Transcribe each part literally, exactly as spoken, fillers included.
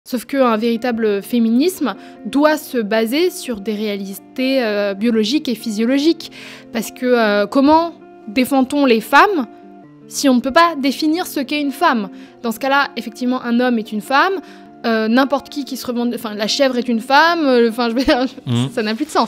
Sauf qu'un véritable féminisme doit se baser sur des réalités euh, biologiques et physiologiques. Parce que euh, comment défend-on les femmes si on ne peut pas définir ce qu'est une femme? Dans ce cas-là, effectivement, un homme est une femme, euh, n'importe qui qui se revendique... Enfin, la chèvre est une femme, euh, enfin, je veux dire, mmh. ça n'a plus de sens.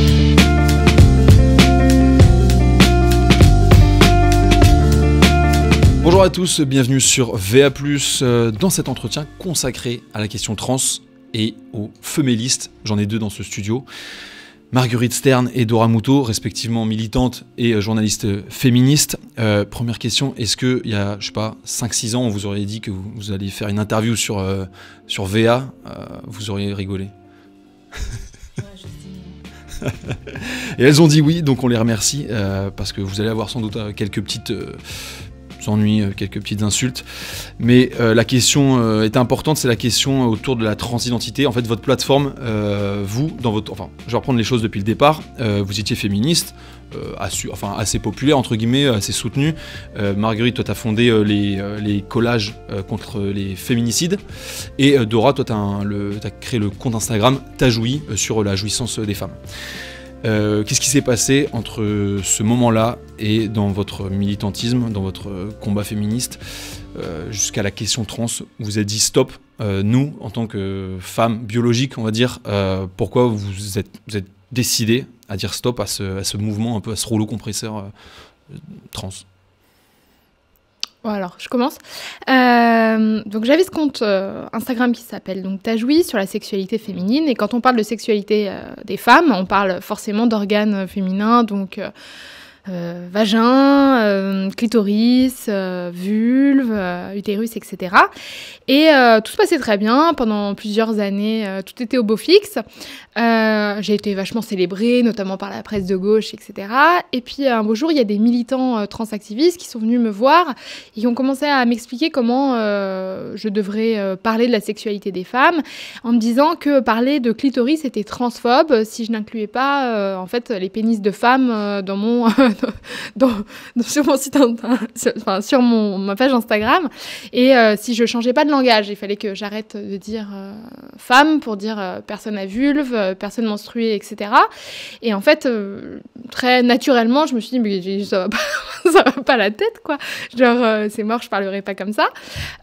Bonjour à tous, bienvenue sur V A plus, euh, dans cet entretien consacré à la question trans et aux femélistes. J'en ai deux dans ce studio. Marguerite Stern et Dora Muto, respectivement militantes et euh, journalistes féministes. Euh, première question, est-ce qu'il y a, je sais pas, cinq six ans, on vous aurait dit que vous, vous alliez faire une interview sur, euh, sur V A, euh, vous auriez rigolé? Ouais, je sais. Et elles ont dit oui, donc on les remercie, euh, parce que vous allez avoir sans doute euh, quelques petites... Euh, ennuis, quelques petites insultes, mais euh, la question euh, est importante, c'est la question autour de la transidentité. En fait, votre plateforme, euh, vous, dans votre, enfin, je vais reprendre les choses depuis le départ. Euh, vous étiez féministe, euh, assu, enfin assez populaire entre guillemets, assez soutenu. Euh, Marguerite, toi, t'as fondé euh, les, euh, les collages euh, contre les féminicides, et euh, Dora, toi, t'as, un, le, t'as créé le compte Instagram T'as joui euh, sur la jouissance des femmes. Euh, qu'est-ce qui s'est passé entre ce moment-là et dans votre militantisme, dans votre combat féministe, euh, jusqu'à la question trans? Vous vous êtes dit stop, euh, nous, en tant que femmes biologiques, on va dire, euh, pourquoi vous êtes, vous êtes décidé à dire stop à ce, à ce mouvement, un peu à ce rouleau compresseur euh, trans? Bon, alors, je commence. Euh, donc, j'avais ce compte euh, Instagram qui s'appelle donc T'as joui sur la sexualité féminine. Et quand on parle de sexualité euh, des femmes, on parle forcément d'organes féminins, donc euh, euh, vagin, euh, clitoris, euh, vulve, euh, utérus, et cetera. Et euh, tout se passait très bien pendant plusieurs années. Euh, tout était au beau fixe. Euh, j'ai été vachement célébrée, notamment par la presse de gauche, et cetera. Et puis un beau jour, il y a des militants euh, transactivistes qui sont venus me voir et qui ont commencé à m'expliquer comment euh, je devrais euh, parler de la sexualité des femmes, en me disant que parler de clitoris était transphobe si je n'incluais pas euh, en fait les pénis de femmes euh, dans mon dans, dans, sur mon site, sur, enfin sur mon ma page Instagram. Et euh, si je changeais pas de langage, il fallait que j'arrête de dire euh, femme pour dire euh, personne à vulve, euh, personne menstruée, et cetera. Et en fait, euh, très naturellement, je me suis dit, mais ça va pas, ça va pas la tête, quoi. Genre, euh, c'est mort, je parlerai pas comme ça.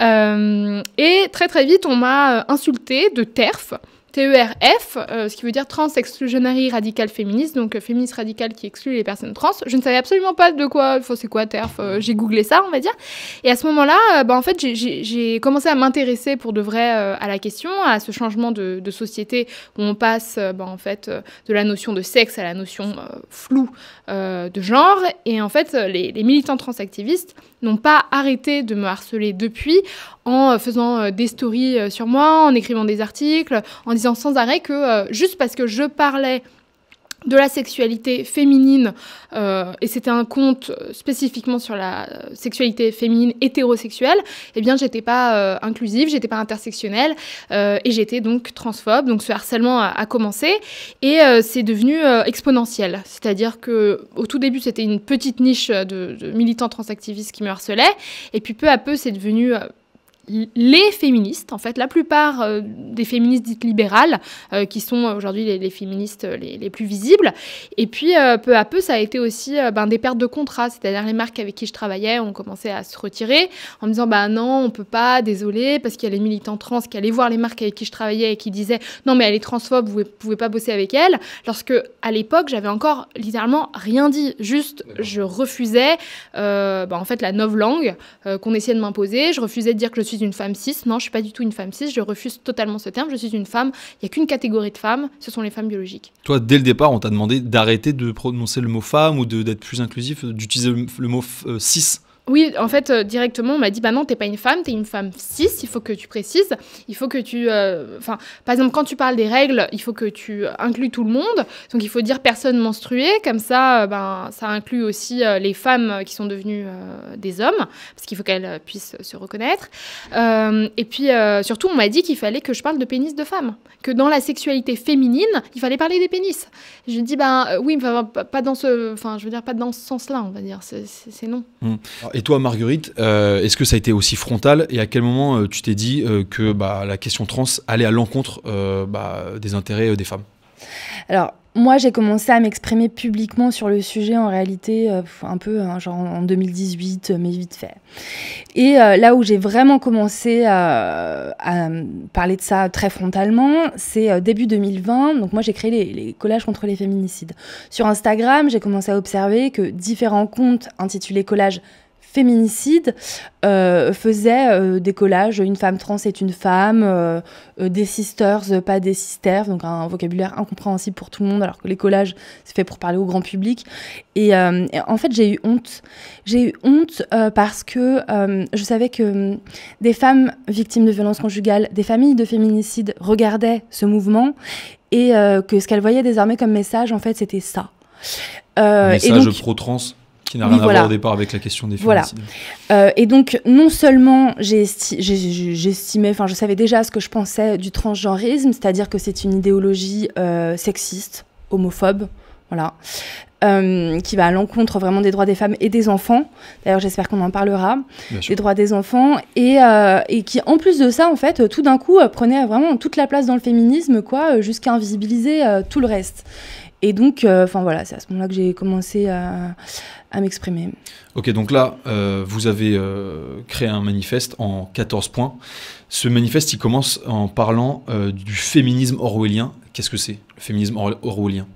Euh, et très très vite, on m'a insultée de TERF. T E R F, euh, ce qui veut dire Trans Exclusionary Radical Féministe, donc euh, féministe radical qui exclut les personnes trans. Je ne savais absolument pas de quoi, enfin, c'est quoi T E R F, euh, j'ai googlé ça, on va dire. Et à ce moment-là, euh, bah, en fait, j'ai, j'ai, j'ai commencé à m'intéresser pour de vrai euh, à la question, à ce changement de, de société où on passe euh, bah, en fait, euh, de la notion de sexe à la notion euh, floue euh, de genre. Et en fait, les, les militants transactivistes n'ont pas arrêté de me harceler depuis, en faisant des stories sur moi, en écrivant des articles, en disant sans arrêt que euh, juste parce que je parlais de la sexualité féminine, euh, et c'était un compte spécifiquement sur la sexualité féminine hétérosexuelle, eh bien j'étais pas euh, inclusive, j'étais pas intersectionnelle, euh, et j'étais donc transphobe. Donc ce harcèlement a, a commencé, et euh, c'est devenu euh, exponentiel. C'est-à-dire que au tout début c'était une petite niche de, de militants transactivistes qui me harcelaient, et puis peu à peu c'est devenu... Euh, les féministes, en fait, la plupart euh, des féministes dites libérales, euh, qui sont aujourd'hui les, les féministes les, les plus visibles. Et puis, euh, peu à peu, ça a été aussi euh, ben, des pertes de contrats, c'est-à-dire les marques avec qui je travaillais ont commencé à se retirer en me disant bah non, on peut pas, désolé, parce qu'il y a les militants trans qui allaient voir les marques avec qui je travaillais et qui disaient non mais elle est transphobe, vous ne pouvez pas bosser avec elle. Lorsque, à l'époque, j'avais encore littéralement rien dit, juste je refusais euh, ben, en fait la novlangue euh, qu'on essayait de m'imposer. Je refusais de dire que je suis une femme cis. Non, je suis pas du tout une femme cis. Je refuse totalement ce terme. Je suis une femme. Il n'y a qu'une catégorie de femmes. Ce sont les femmes biologiques. Toi, dès le départ, on t'a demandé d'arrêter de prononcer le mot femme ou de, d'être plus inclusif, d'utiliser le, le mot euh, cis. Oui, en fait, euh, directement, on m'a dit, bah non, t'es pas une femme, t'es une femme cis, il faut que tu précises, il faut que tu... Enfin, euh, par exemple, quand tu parles des règles, il faut que tu inclues tout le monde, donc il faut dire personne menstruée, comme ça, euh, ben, ça inclut aussi euh, les femmes qui sont devenues euh, des hommes, parce qu'il faut qu'elles puissent se reconnaître. Euh, et puis, euh, surtout, on m'a dit qu'il fallait que je parle de pénis de femmes, que dans la sexualité féminine, il fallait parler des pénis. Je dis, ben euh, oui, mais pas dans ce... Enfin, je veux dire, pas dans ce sens-là, on va dire, c'est, c'est, c'est non. Mmh. Et toi, Marguerite, euh, est-ce que ça a été aussi frontal et à quel moment euh, tu t'es dit euh, que bah, la question trans allait à l'encontre euh, bah, des intérêts euh, des femmes? Alors, moi, j'ai commencé à m'exprimer publiquement sur le sujet, en réalité, euh, un peu, hein, genre en deux mille dix-huit, mais vite fait. Et euh, là où j'ai vraiment commencé à, à parler de ça très frontalement, c'est euh, début deux mille vingt. Donc moi, j'ai créé les, les collages contre les féminicides. Sur Instagram, j'ai commencé à observer que différents comptes intitulés collages féminicide euh, faisait euh, des collages, une femme trans est une femme, euh, euh, des sisters, euh, pas des sisters, donc un vocabulaire incompréhensible pour tout le monde, alors que les collages, c'est fait pour parler au grand public. Et, euh, et en fait, j'ai eu honte. J'ai eu honte euh, parce que euh, je savais que euh, des femmes victimes de violences conjugales, des familles de féminicides regardaient ce mouvement et euh, que ce qu'elles voyaient désormais comme message, en fait, c'était ça. Euh, un message pro-trans qui n'a rien oui, à voilà. voir au départ avec la question des féminicides. Voilà. Euh, et donc, non seulement j'esti- j'estimais, enfin, je savais déjà ce que je pensais du transgenrisme, c'est-à-dire que c'est une idéologie euh, sexiste, homophobe, voilà, euh, qui va à l'encontre vraiment des droits des femmes et des enfants. D'ailleurs, j'espère qu'on en parlera, des droits des enfants, et, euh, et qui, en plus de ça, en fait, tout d'un coup, euh, prenait vraiment toute la place dans le féminisme, quoi, jusqu'à invisibiliser euh, tout le reste. Et donc, enfin euh, voilà, c'est à ce moment-là que j'ai commencé à, à m'exprimer. Ok, donc là, euh, vous avez euh, créé un manifeste en quatorze points. Ce manifeste, il commence en parlant euh, du féminisme orwellien. Qu'est-ce que c'est, le féminisme or- orwellien?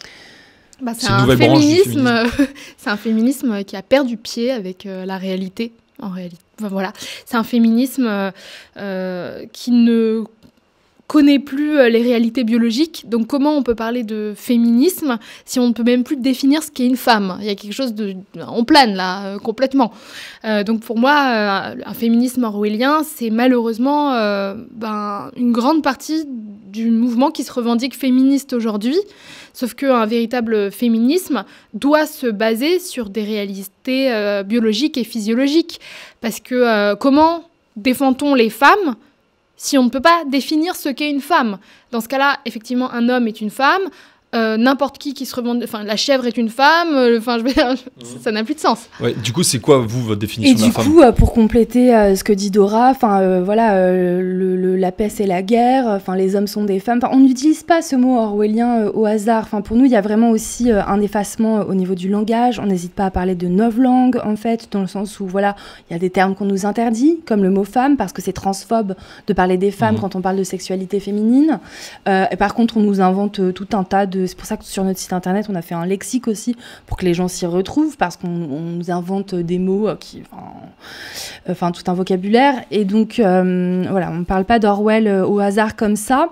Bah, c'est, c'est, un féminisme, euh, c'est un féminisme qui a perdu pied avec euh, la réalité, en réalité. Enfin, voilà. C'est un féminisme euh, qui ne connaît plus les réalités biologiques. Donc comment on peut parler de féminisme si on ne peut même plus définir ce qu'est une femme? Il y a quelque chose de... On plane là, euh, complètement. Euh, donc pour moi, euh, un féminisme orwellien, c'est malheureusement euh, ben, une grande partie du mouvement qui se revendique féministe aujourd'hui. Sauf qu'un véritable féminisme doit se baser sur des réalités euh, biologiques et physiologiques. Parce que euh, comment défend-on les femmes si on ne peut pas définir ce qu'est une femme? Dans ce cas-là, effectivement, un homme est une femme, euh, n'importe qui qui se revendique... Enfin, la chèvre est une femme, enfin, je veux dire, mmh. ça n'a plus de sens. Ouais, du coup, c'est quoi, vous, votre définition et de la femme? Et du coup, euh, pour compléter euh, ce que dit Dora, enfin, euh, voilà, euh, le, le, la paix, c'est la guerre, enfin, les hommes sont des femmes. On n'utilise pas ce mot orwellien euh, au hasard. Enfin, pour nous, il y a vraiment aussi euh, un effacement euh, au niveau du langage. On n'hésite pas à parler de novlangue, en fait, dans le sens où, voilà, il y a des termes qu'on nous interdit, comme le mot femme, parce que c'est transphobe de parler des femmes mmh. quand on parle de sexualité féminine. Euh, et par contre, on nous invente euh, tout un tas de... C'est pour ça que sur notre site internet, on a fait un lexique aussi pour que les gens s'y retrouvent, parce qu'on on nous invente des mots, qui, enfin, enfin tout un vocabulaire. Et donc, euh, voilà, on ne parle pas d'Orwell euh, au hasard comme ça.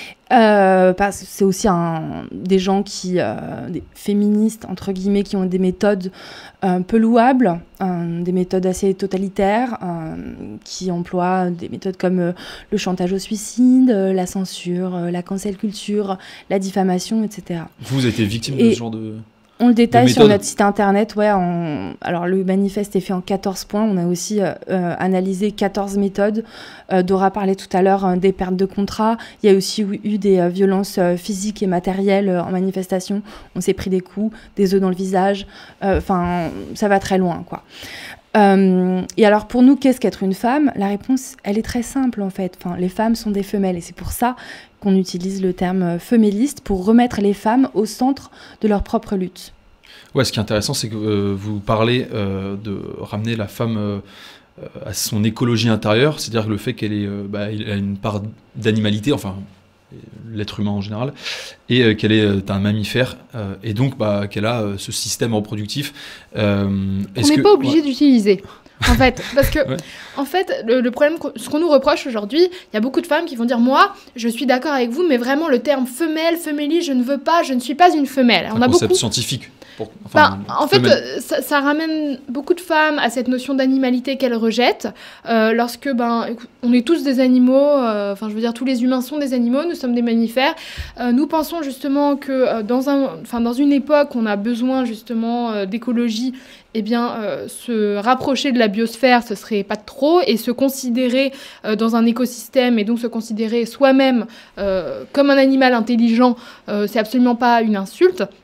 Euh, parce que c'est aussi un, des gens qui, euh, des féministes, entre guillemets, qui ont des méthodes un peu louables, euh, des méthodes assez totalitaires, euh, qui emploient des méthodes comme euh, le chantage au suicide, euh, la censure, euh, la cancel culture, la diffamation, et cetera. Vous avez été victime Et de ce genre de... On le détaille sur notre site internet. Ouais, on... Alors, le manifeste est fait en quatorze points. On a aussi euh, euh, analysé quatorze méthodes. Euh, Dora parlait tout à l'heure euh, des pertes de contrats. Il y a aussi eu des euh, violences euh, physiques et matérielles euh, en manifestation. On s'est pris des coups, des œufs dans le visage. Enfin, euh, ça va très loin, quoi. Euh, et alors, pour nous, qu'est-ce qu'être une femme? La réponse, elle est très simple, en fait. Enfin, les femmes sont des femelles. Et c'est pour ça qu'on utilise le terme féméliste, pour remettre les femmes au centre de leur propre lutte. Ouais, ce qui est intéressant, c'est que euh, vous parlez euh, de ramener la femme euh, à son écologie intérieure, c'est-à-dire le fait qu'elle ait, euh, bah, elle a une part d'animalité, enfin l'être humain en général, et euh, qu'elle est euh, un mammifère, euh, et donc bah, qu'elle a euh, ce système reproductif. Euh, On n'est que... pas obligé ouais. d'utiliser. En fait, parce que, ouais. en fait, le, le problème, ce qu'on nous reproche aujourd'hui, il y a beaucoup de femmes qui vont dire, moi, je suis d'accord avec vous, mais vraiment le terme femelle, fémélie, je ne veux pas, je ne suis pas une femelle. C'est On un a concept beaucoup... scientifique. Pour, enfin, bah, en fait, ça, ça ramène beaucoup de femmes à cette notion d'animalité qu'elles rejettent. Euh, lorsque, ben, écoute, on est tous des animaux, euh, enfin, je veux dire, tous les humains sont des animaux, nous sommes des mammifères. Euh, nous pensons justement que euh, dans, un, enfin, dans une époque, on a besoin justement euh, d'écologie. Eh bien, euh, se rapprocher de la biosphère, ce serait pas trop, et se considérer euh, dans un écosystème, et donc se considérer soi-même euh, comme un animal intelligent, euh, c'est absolument pas une insulte.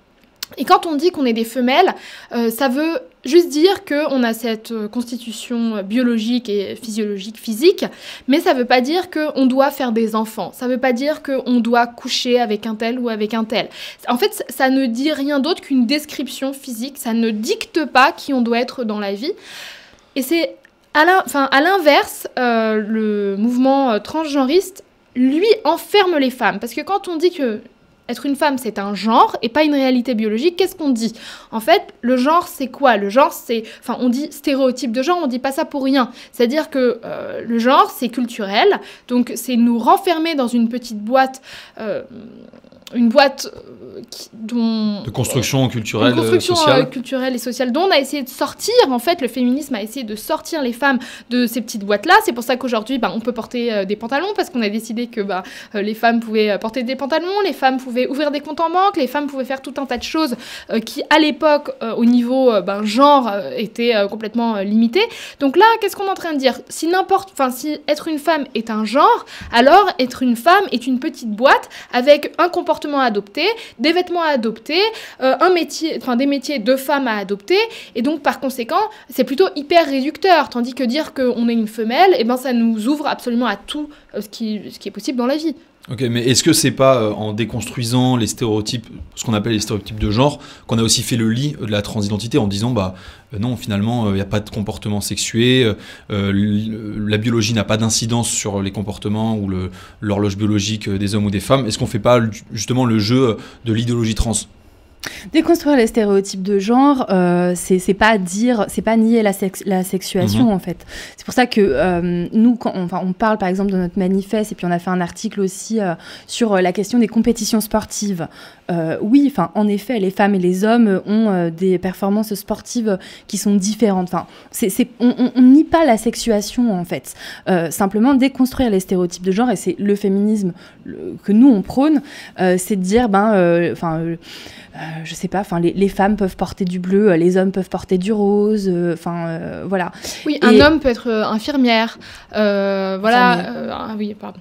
Et quand on dit qu'on est des femelles, euh, ça veut juste dire qu'on a cette euh, constitution biologique et physiologique, physique, mais ça veut pas dire qu'on doit faire des enfants. Ça veut pas dire qu'on doit coucher avec un tel ou avec un tel. En fait, ça ne dit rien d'autre qu'une description physique. Ça ne dicte pas qui on doit être dans la vie. Et c'est à l'in- enfin, à l'inverse, euh, le mouvement euh, transgenriste, lui, enferme les femmes. Parce que quand on dit que être une femme, c'est un genre et pas une réalité biologique, qu'est-ce qu'on dit ? En fait, le genre, c'est quoi ? Le genre, c'est... Enfin, on dit stéréotype de genre, on dit pas ça pour rien. C'est-à-dire que euh, le genre, c'est culturel, donc c'est nous renfermer dans une petite boîte... Euh, une boîte euh, qui, dont... De construction culturelle, une construction, sociale. Euh, culturelle et sociale, dont on a essayé de sortir, en fait, le féminisme a essayé de sortir les femmes de ces petites boîtes-là. C'est pour ça qu'aujourd'hui, bah, on peut porter euh, des pantalons, parce qu'on a décidé que bah, euh, les femmes pouvaient porter des pantalons, les femmes pouvaient ouvrir des comptes en banque, les femmes pouvaient faire tout un tas de choses euh, qui, à l'époque, euh, au niveau euh, ben, genre, euh, étaient euh, complètement euh, limitées. Donc là, qu'est-ce qu'on est en train de dire ? Si n'importe... Enfin, si être une femme est un genre, alors être une femme est une petite boîte avec un comportement à adopter, des vêtements à adopter, euh, un métier, enfin des métiers de femmes à adopter, et donc par conséquent, c'est plutôt hyper réducteur, tandis que dire qu'on est une femelle, eh ben, ça nous ouvre absolument à tout euh, ce, qui, ce qui est possible dans la vie. Ok, mais est-ce que c'est pas euh, en déconstruisant les stéréotypes, ce qu'on appelle les stéréotypes de genre, qu'on a aussi fait le lit de la transidentité en disant bah euh, non, finalement il euh, n'y a pas de comportement sexué, euh, euh, la biologie n'a pas d'incidence sur les comportements ou le, l'horloge biologique des hommes ou des femmes. Est-ce qu'on fait pas justement le jeu de l'idéologie trans ? Déconstruire les stéréotypes de genre, euh, c'est, c'est pas dire, c'est pas nier la, sex- la sexuation mmh. en fait. C'est pour ça que euh, nous, quand on, enfin, on parle par exemple de notre manifeste et puis on a fait un article aussi euh, sur la question des compétitions sportives. Euh, oui, enfin, en effet, les femmes et les hommes ont euh, des performances sportives qui sont différentes. Enfin, c'est, c'est, on, on nie pas la sexuation en fait. Euh, simplement déconstruire les stéréotypes de genre, et c'est le féminisme le, que nous on prône, euh, c'est de dire ben, enfin. Euh, Euh, je sais pas, enfin les, les femmes peuvent porter du bleu, les hommes peuvent porter du rose, enfin euh, euh, voilà. Oui, et... un homme peut être euh, infirmière, euh, voilà. Euh, ah oui, pardon.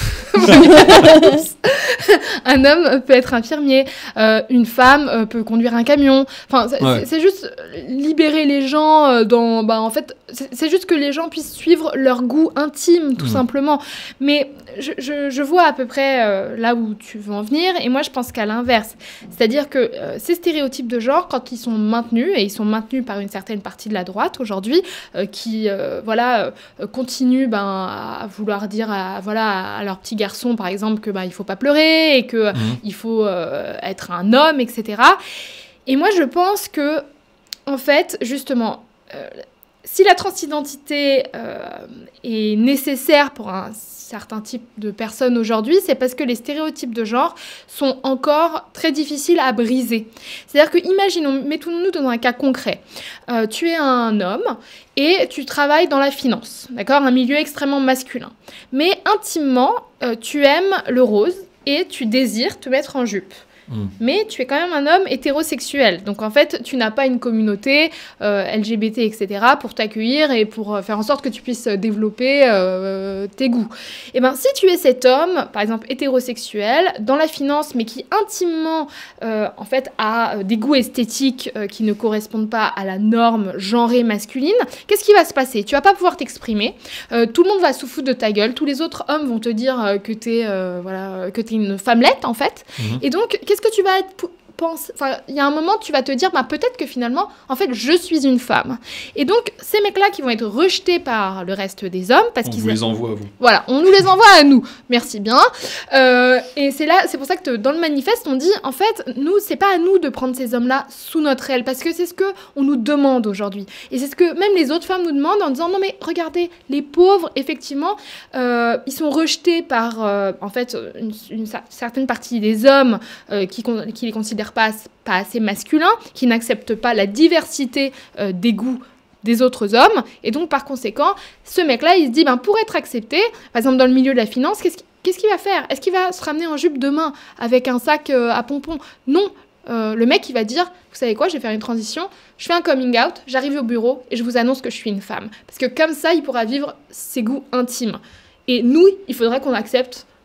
Un homme peut être infirmier, euh, une femme euh, peut conduire un camion. Enfin, c'est, ouais. c'est, c'est juste libérer les gens euh, dans. Bah, en fait, c'est, c'est juste que les gens puissent suivre leur goût intime, tout mmh. simplement. Mais je, je, je vois à peu près euh, là où tu veux en venir, et moi je pense qu'à l'inverse. C'est-à-dire que euh, ces stéréotypes de genre, quand ils sont maintenus, et ils sont maintenus par une certaine partie de la droite aujourd'hui, euh, qui euh, voilà, euh, continue ben, à vouloir dire à, voilà, à leurs petits garçons, par exemple, que ben, il faut pas pleurer et que mmh. il faut euh, être un homme, et cetera. Et moi, je pense que, en fait, justement, euh, si la transidentité euh, est nécessaire pour un certain type de personnes aujourd'hui, c'est parce que les stéréotypes de genre sont encore très difficiles à briser. C'est-à-dire que, imaginons, mettons-nous dans un cas concret. Euh, tu es un homme et tu travailles dans la finance, d'accord, un milieu extrêmement masculin. Mais intimement, euh, tu aimes le rose et tu désires te mettre en jupe. Mmh. Mais tu es quand même un homme hétérosexuel. Donc, en fait, tu n'as pas une communauté euh, L G B T, et cetera pour t'accueillir et pour euh, faire en sorte que tu puisses développer euh, tes goûts. Et bien, si tu es cet homme, par exemple, hétérosexuel, dans la finance, mais qui intimement, euh, en fait, a des goûts esthétiques euh, qui ne correspondent pas à la norme genrée masculine, qu'est-ce qui va se passer ? Tu vas pas pouvoir t'exprimer. Euh, tout le monde va se foutre de ta gueule. Tous les autres hommes vont te dire euh, que t'es, euh, voilà, que t'es une femmelette, en fait. Mmh. Et donc, qu'est-ce que tu vas être... Enfin, il y a un moment, tu vas te dire, bah, peut-être que finalement, en fait, je suis une femme. Et donc, ces mecs-là qui vont être rejetés par le reste des hommes, parce on qu'ils vous les envoie à vous. Voilà, on nous les envoie à nous. Merci bien. Euh, et c'est là, c'est pour ça que dans le manifeste, on dit, en fait, nous, c'est pas à nous de prendre ces hommes-là sous notre aile, parce que c'est ce que on nous demande aujourd'hui. Et c'est ce que même les autres femmes nous demandent en disant, non mais regardez, les pauvres, effectivement, euh, ils sont rejetés par, euh, en fait, une, une certaine partie des hommes euh, qui, qui les considèrent pas, pas assez masculins, qui n'acceptent pas la diversité euh, des goûts des autres hommes. Et donc, par conséquent, ce mec-là, il se dit, ben, pour être accepté, par exemple, dans le milieu de la finance, qu'est-ce qu'il, qu'est-ce qu'il va faire ? Est-ce qu'il va se ramener en jupe demain avec un sac euh, à pompons ? Non. Euh, le mec, il va dire, vous savez quoi, je vais faire une transition, je fais un coming out, j'arrive au bureau et je vous annonce que je suis une femme. Parce que comme ça, il pourra vivre ses goûts intimes. Et nous, il faudrait qu'on accepte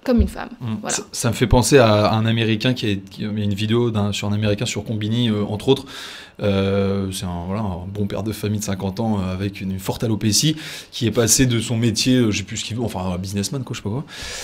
comme une femme. Mmh. Voilà. Ça, ça me fait penser à un Américain qui a, qui a mis une vidéo d'un, sur un Américain sur Combini, euh, entre autres. Euh, c'est un, voilà, un bon père de famille de cinquante ans euh, avec une, une forte alopécie qui est passé de son métier, euh, je sais plus ce qu'il veut, enfin un businessman quoi, je sais pas quoi,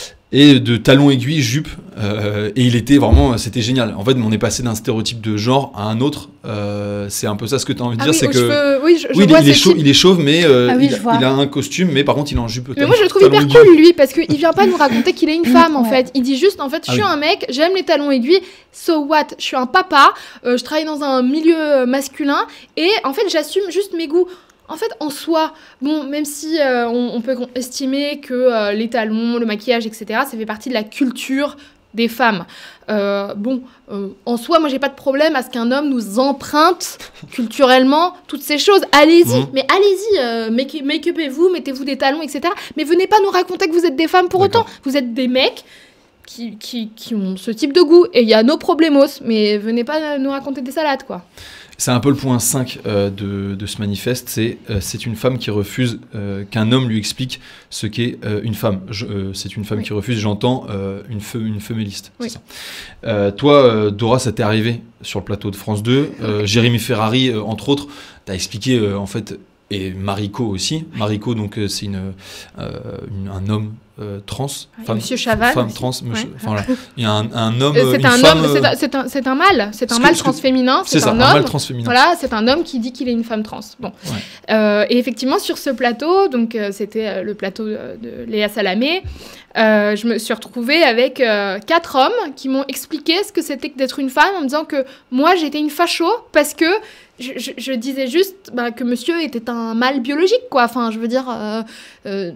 et de talons aiguilles, jupe, euh, et il était vraiment, c'était génial. En fait, on est passé d'un stéréotype de genre à un autre. Euh, c'est un peu ça ce que tu as envie de ah dire, oui, c'est que cheveux, oui, je, je oui, vois il, est chauve, type... il est chauve, mais euh, ah oui, il, il a un costume, mais par contre il est en jupe. Mais moi je le trouve hyper aiguilles. cool lui, parce qu'il vient pas nous raconter qu'il est une femme en Ouais. fait. Il dit juste en fait, je Ah suis oui. un mec, j'aime les talons aiguilles. So what? Je suis un papa, euh, je travaille dans un milieu euh, masculin et en fait j'assume juste mes goûts. En fait, en soi, bon, même si euh, on, on peut estimer que euh, les talons, le maquillage, et cetera, ça fait partie de la culture des femmes. Euh, bon, euh, en soi, moi, j'ai pas de problème à ce qu'un homme nous emprunte culturellement toutes ces choses. Allez-y, Mmh. mais allez-y, euh, make, make-upez-vous, mettez-vous des talons, et cetera. Mais venez pas nous raconter que vous êtes des femmes pour D'accord. autant. Vous êtes des mecs qui, qui, qui ont ce type de goût. Et il y a nos problemos, mais venez pas nous raconter des salades, quoi. C'est un peu le point cinq euh, de, de ce manifeste, c'est euh, c'est une femme qui refuse euh, qu'un homme lui explique ce qu'est euh, une femme. Je, euh, c'est une femme Oui. qui refuse, j'entends, euh, une, fe, une femmeliste. Oui. C'est ça. Euh, toi, euh, Dora, ça t'est arrivé sur le plateau de France deux. Euh, Jérémy Ferrari, euh, entre autres, t'as expliqué, euh, en fait, et Mariko aussi. Mariko, donc, euh, c'est une, euh, une, un homme euh, trans. Ouais, Femme, Monsieur Chaval Femme aussi. trans. Ouais. Monsieur, enfin, voilà. Il y a un, un homme, Euh, c'est une un femme... homme, c'est euh, un, c'est un, c'est un mâle, c'est un ce que- mâle ce que- transféminin, C'est c'est ça, un un homme. mâle transféminin. Voilà, c'est un homme qui dit qu'il est une femme trans. Bon. Ouais. Euh, et effectivement, sur ce plateau, donc euh, c'était euh, le plateau de, de Léa Salamé, euh, je me suis retrouvée avec euh, quatre hommes qui m'ont expliqué ce que c'était que d'être une femme en me disant que moi j'étais une facho parce que je, je, je disais juste bah, que monsieur était un mâle biologique, quoi. Enfin, je veux dire. euh, euh,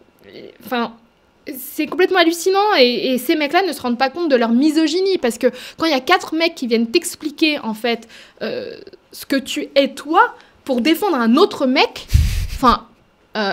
Enfin. C'est complètement hallucinant et, et ces mecs-là ne se rendent pas compte de leur misogynie parce que quand il y a quatre mecs qui viennent t'expliquer en fait euh, ce que tu es toi pour défendre un autre mec, enfin, euh,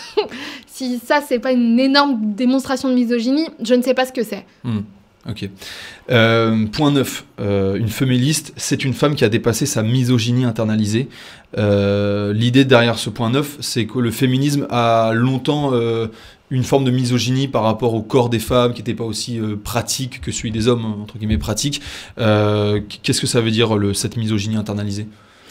si ça c'est pas une énorme démonstration de misogynie, je ne sais pas ce que c'est. Hmm. Ok. Euh, point neuf. Euh, une femmeliste, c'est une femme qui a dépassé sa misogynie internalisée. Euh, l'idée derrière ce point neuf, c'est que le féminisme a longtemps euh, une forme de misogynie par rapport au corps des femmes qui n'était pas aussi euh, pratique que celui des hommes, entre guillemets pratique. Euh, qu'est-ce que ça veut dire, le, cette misogynie internalisée ?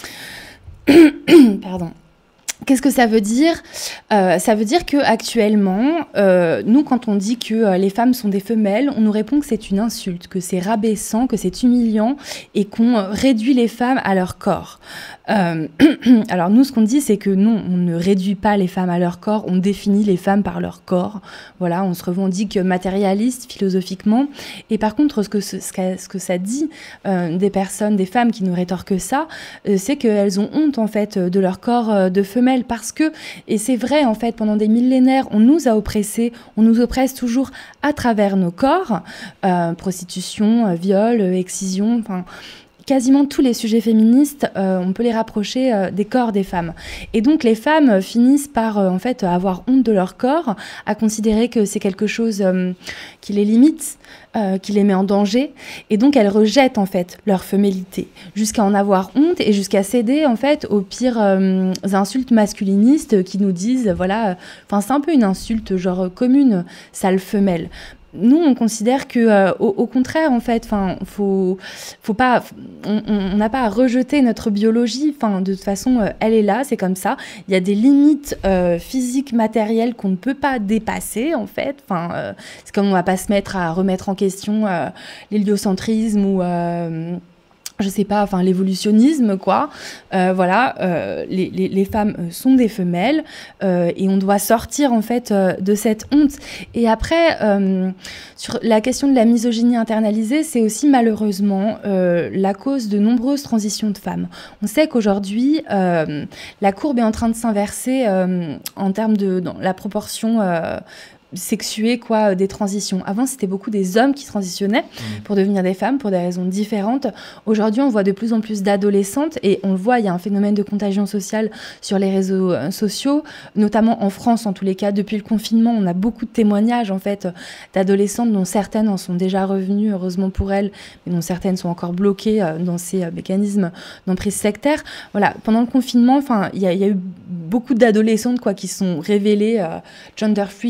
Pardon. Qu'est-ce que ça veut dire ? euh, Ça veut dire qu'actuellement, euh, nous, quand on dit que euh, les femmes sont des femelles, on nous répond que c'est une insulte, que c'est rabaissant, que c'est humiliant et qu'on euh, réduit les femmes à leur corps. Euh, alors nous, ce qu'on dit, c'est que non, on ne réduit pas les femmes à leur corps, on définit les femmes par leur corps. Voilà, on se revendique matérialiste philosophiquement. Et par contre, ce que, ce, ce que ça dit euh, des personnes, des femmes qui nous rétorquent ça, euh, c'est qu'elles ont honte en fait de leur corps euh, de femelle. Parce que, et c'est vrai en fait, pendant des millénaires, on nous a oppressés, on nous oppresse toujours à travers nos corps, euh, prostitution, euh, viol, euh, excision, enfin... Quasiment tous les sujets féministes, euh, on peut les rapprocher euh, des corps des femmes. Et donc les femmes euh, finissent par euh, en fait avoir honte de leur corps, à considérer que c'est quelque chose euh, qui les limite, euh, qui les met en danger. Et donc elles rejettent en fait leur femmelité, jusqu'à en avoir honte et jusqu'à céder en fait aux pires euh, insultes masculinistes qui nous disent, voilà, enfin euh, c'est un peu une insulte genre commune, sale femelle. Nous, on considère que, euh, au, au contraire, en fait, enfin, faut, faut pas, on n'a pas à rejeter notre biologie. Enfin, de toute façon, euh, elle est là, c'est comme ça. Il y a des limites euh, physiques, matérielles qu'on ne peut pas dépasser, en fait. Enfin, euh, c'est comme on va pas se mettre à remettre en question euh, l'héliocentrisme ou euh, je sais pas, enfin l'évolutionnisme, quoi. Euh, voilà, euh, les, les, les femmes sont des femelles euh, et on doit sortir en fait euh, de cette honte. Et après, euh, sur la question de la misogynie internalisée, c'est aussi malheureusement euh, la cause de nombreuses transitions de femmes. On sait qu'aujourd'hui, euh, la courbe est en train de s'inverser euh, en termes de dans la proportion euh, sexuées, quoi, des transitions. Avant, c'était beaucoup des hommes qui transitionnaient mmh. pour devenir des femmes, pour des raisons différentes. Aujourd'hui, on voit de plus en plus d'adolescentes, et on le voit, il y a un phénomène de contagion sociale sur les réseaux euh, sociaux, notamment en France, en tous les cas. Depuis le confinement, on a beaucoup de témoignages, en fait, d'adolescentes dont certaines en sont déjà revenues, heureusement pour elles, mais dont certaines sont encore bloquées euh, dans ces euh, mécanismes d'emprise sectaire. Voilà, pendant le confinement, enfin, il y, y a eu beaucoup d'adolescentes, quoi, qui sont révélées euh, gender fluid, non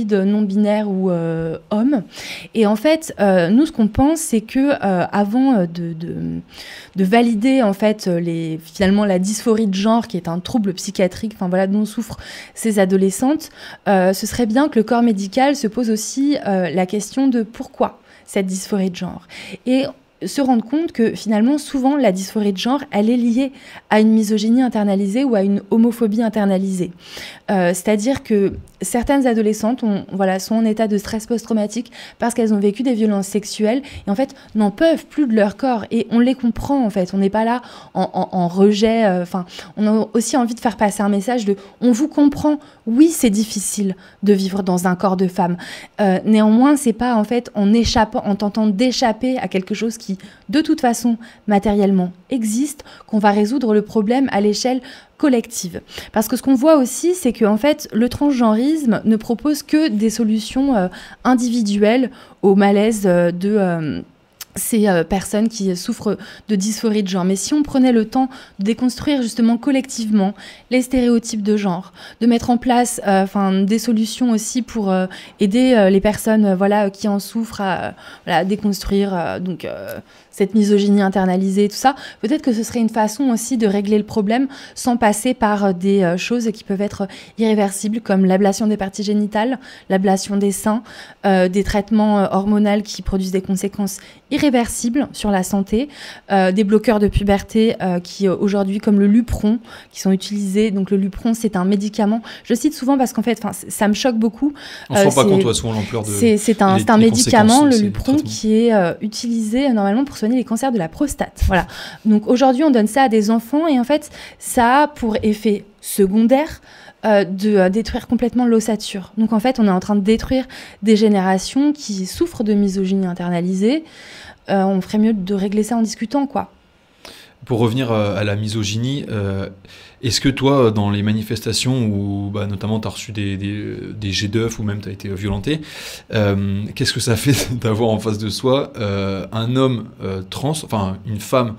binaire ou euh, homme. Et en fait, euh, nous, ce qu'on pense, c'est que euh, avant de, de, de valider en fait les, finalement la dysphorie de genre, qui est un trouble psychiatrique, enfin voilà, dont souffrent ces adolescentes, euh, ce serait bien que le corps médical se pose aussi euh, la question de pourquoi cette dysphorie de genre. Et se rendre compte que finalement, souvent, la dysphorie de genre, elle est liée à une misogynie internalisée ou à une homophobie internalisée. Euh, c'est-à-dire que certaines adolescentes ont, voilà, sont en état de stress post-traumatique parce qu'elles ont vécu des violences sexuelles et en fait n'en peuvent plus de leur corps. Et on les comprend en fait. On n'est pas là en, en, en rejet. Enfin, euh, on a aussi envie de faire passer un message de « on vous comprend, oui, c'est difficile de vivre dans un corps de femme. Euh, néanmoins, c'est pas en fait en échappant, en tentant d'échapper à quelque chose qui, de toute façon, matériellement existe, qu'on va résoudre le problème à l'échelle collective. Parce que ce qu'on voit aussi, c'est que en fait, le transgenrisme ne propose que des solutions euh, individuelles au malaise euh, de... Euh, ces euh, personnes qui souffrent de dysphorie de genre. Mais si on prenait le temps de déconstruire justement collectivement les stéréotypes de genre, de mettre en place euh, enfin, des solutions aussi pour euh, aider euh, les personnes euh, voilà, qui en souffrent à euh, voilà, déconstruire euh, donc, euh, cette misogynie internalisée, tout ça, peut-être que ce serait une façon aussi de régler le problème sans passer par des euh, choses qui peuvent être irréversibles, comme l'ablation des parties génitales, l'ablation des seins, euh, des traitements euh, hormonaux qui produisent des conséquences irréversibles sur la santé, euh, des bloqueurs de puberté euh, qui euh, aujourd'hui, comme le Lupron, qui sont utilisés. Donc le Lupron, c'est un médicament. Je cite souvent parce qu'en fait, ça me choque beaucoup. On ne se rend pas compte, toi, souvent l'ampleur de. C'est, c'est un, les, c'est un médicament, le Lupron, traitements. qui est euh, utilisé euh, normalement pour soigner les cancers de la prostate. Voilà. Donc aujourd'hui, on donne ça à des enfants et en fait, ça a pour effet secondaire euh, de euh, détruire complètement l'ossature. Donc en fait, on est en train de détruire des générations qui souffrent de misogynie internalisée. Euh, on ferait mieux de régler ça en discutant, quoi. Pour revenir à la misogynie, euh, est-ce que toi, dans les manifestations où bah, notamment tu as reçu des, des, des jets d'œufs ou même tu as été violenté, euh, qu'est-ce que ça fait d'avoir en face de soi euh, un homme euh, trans, enfin une femme,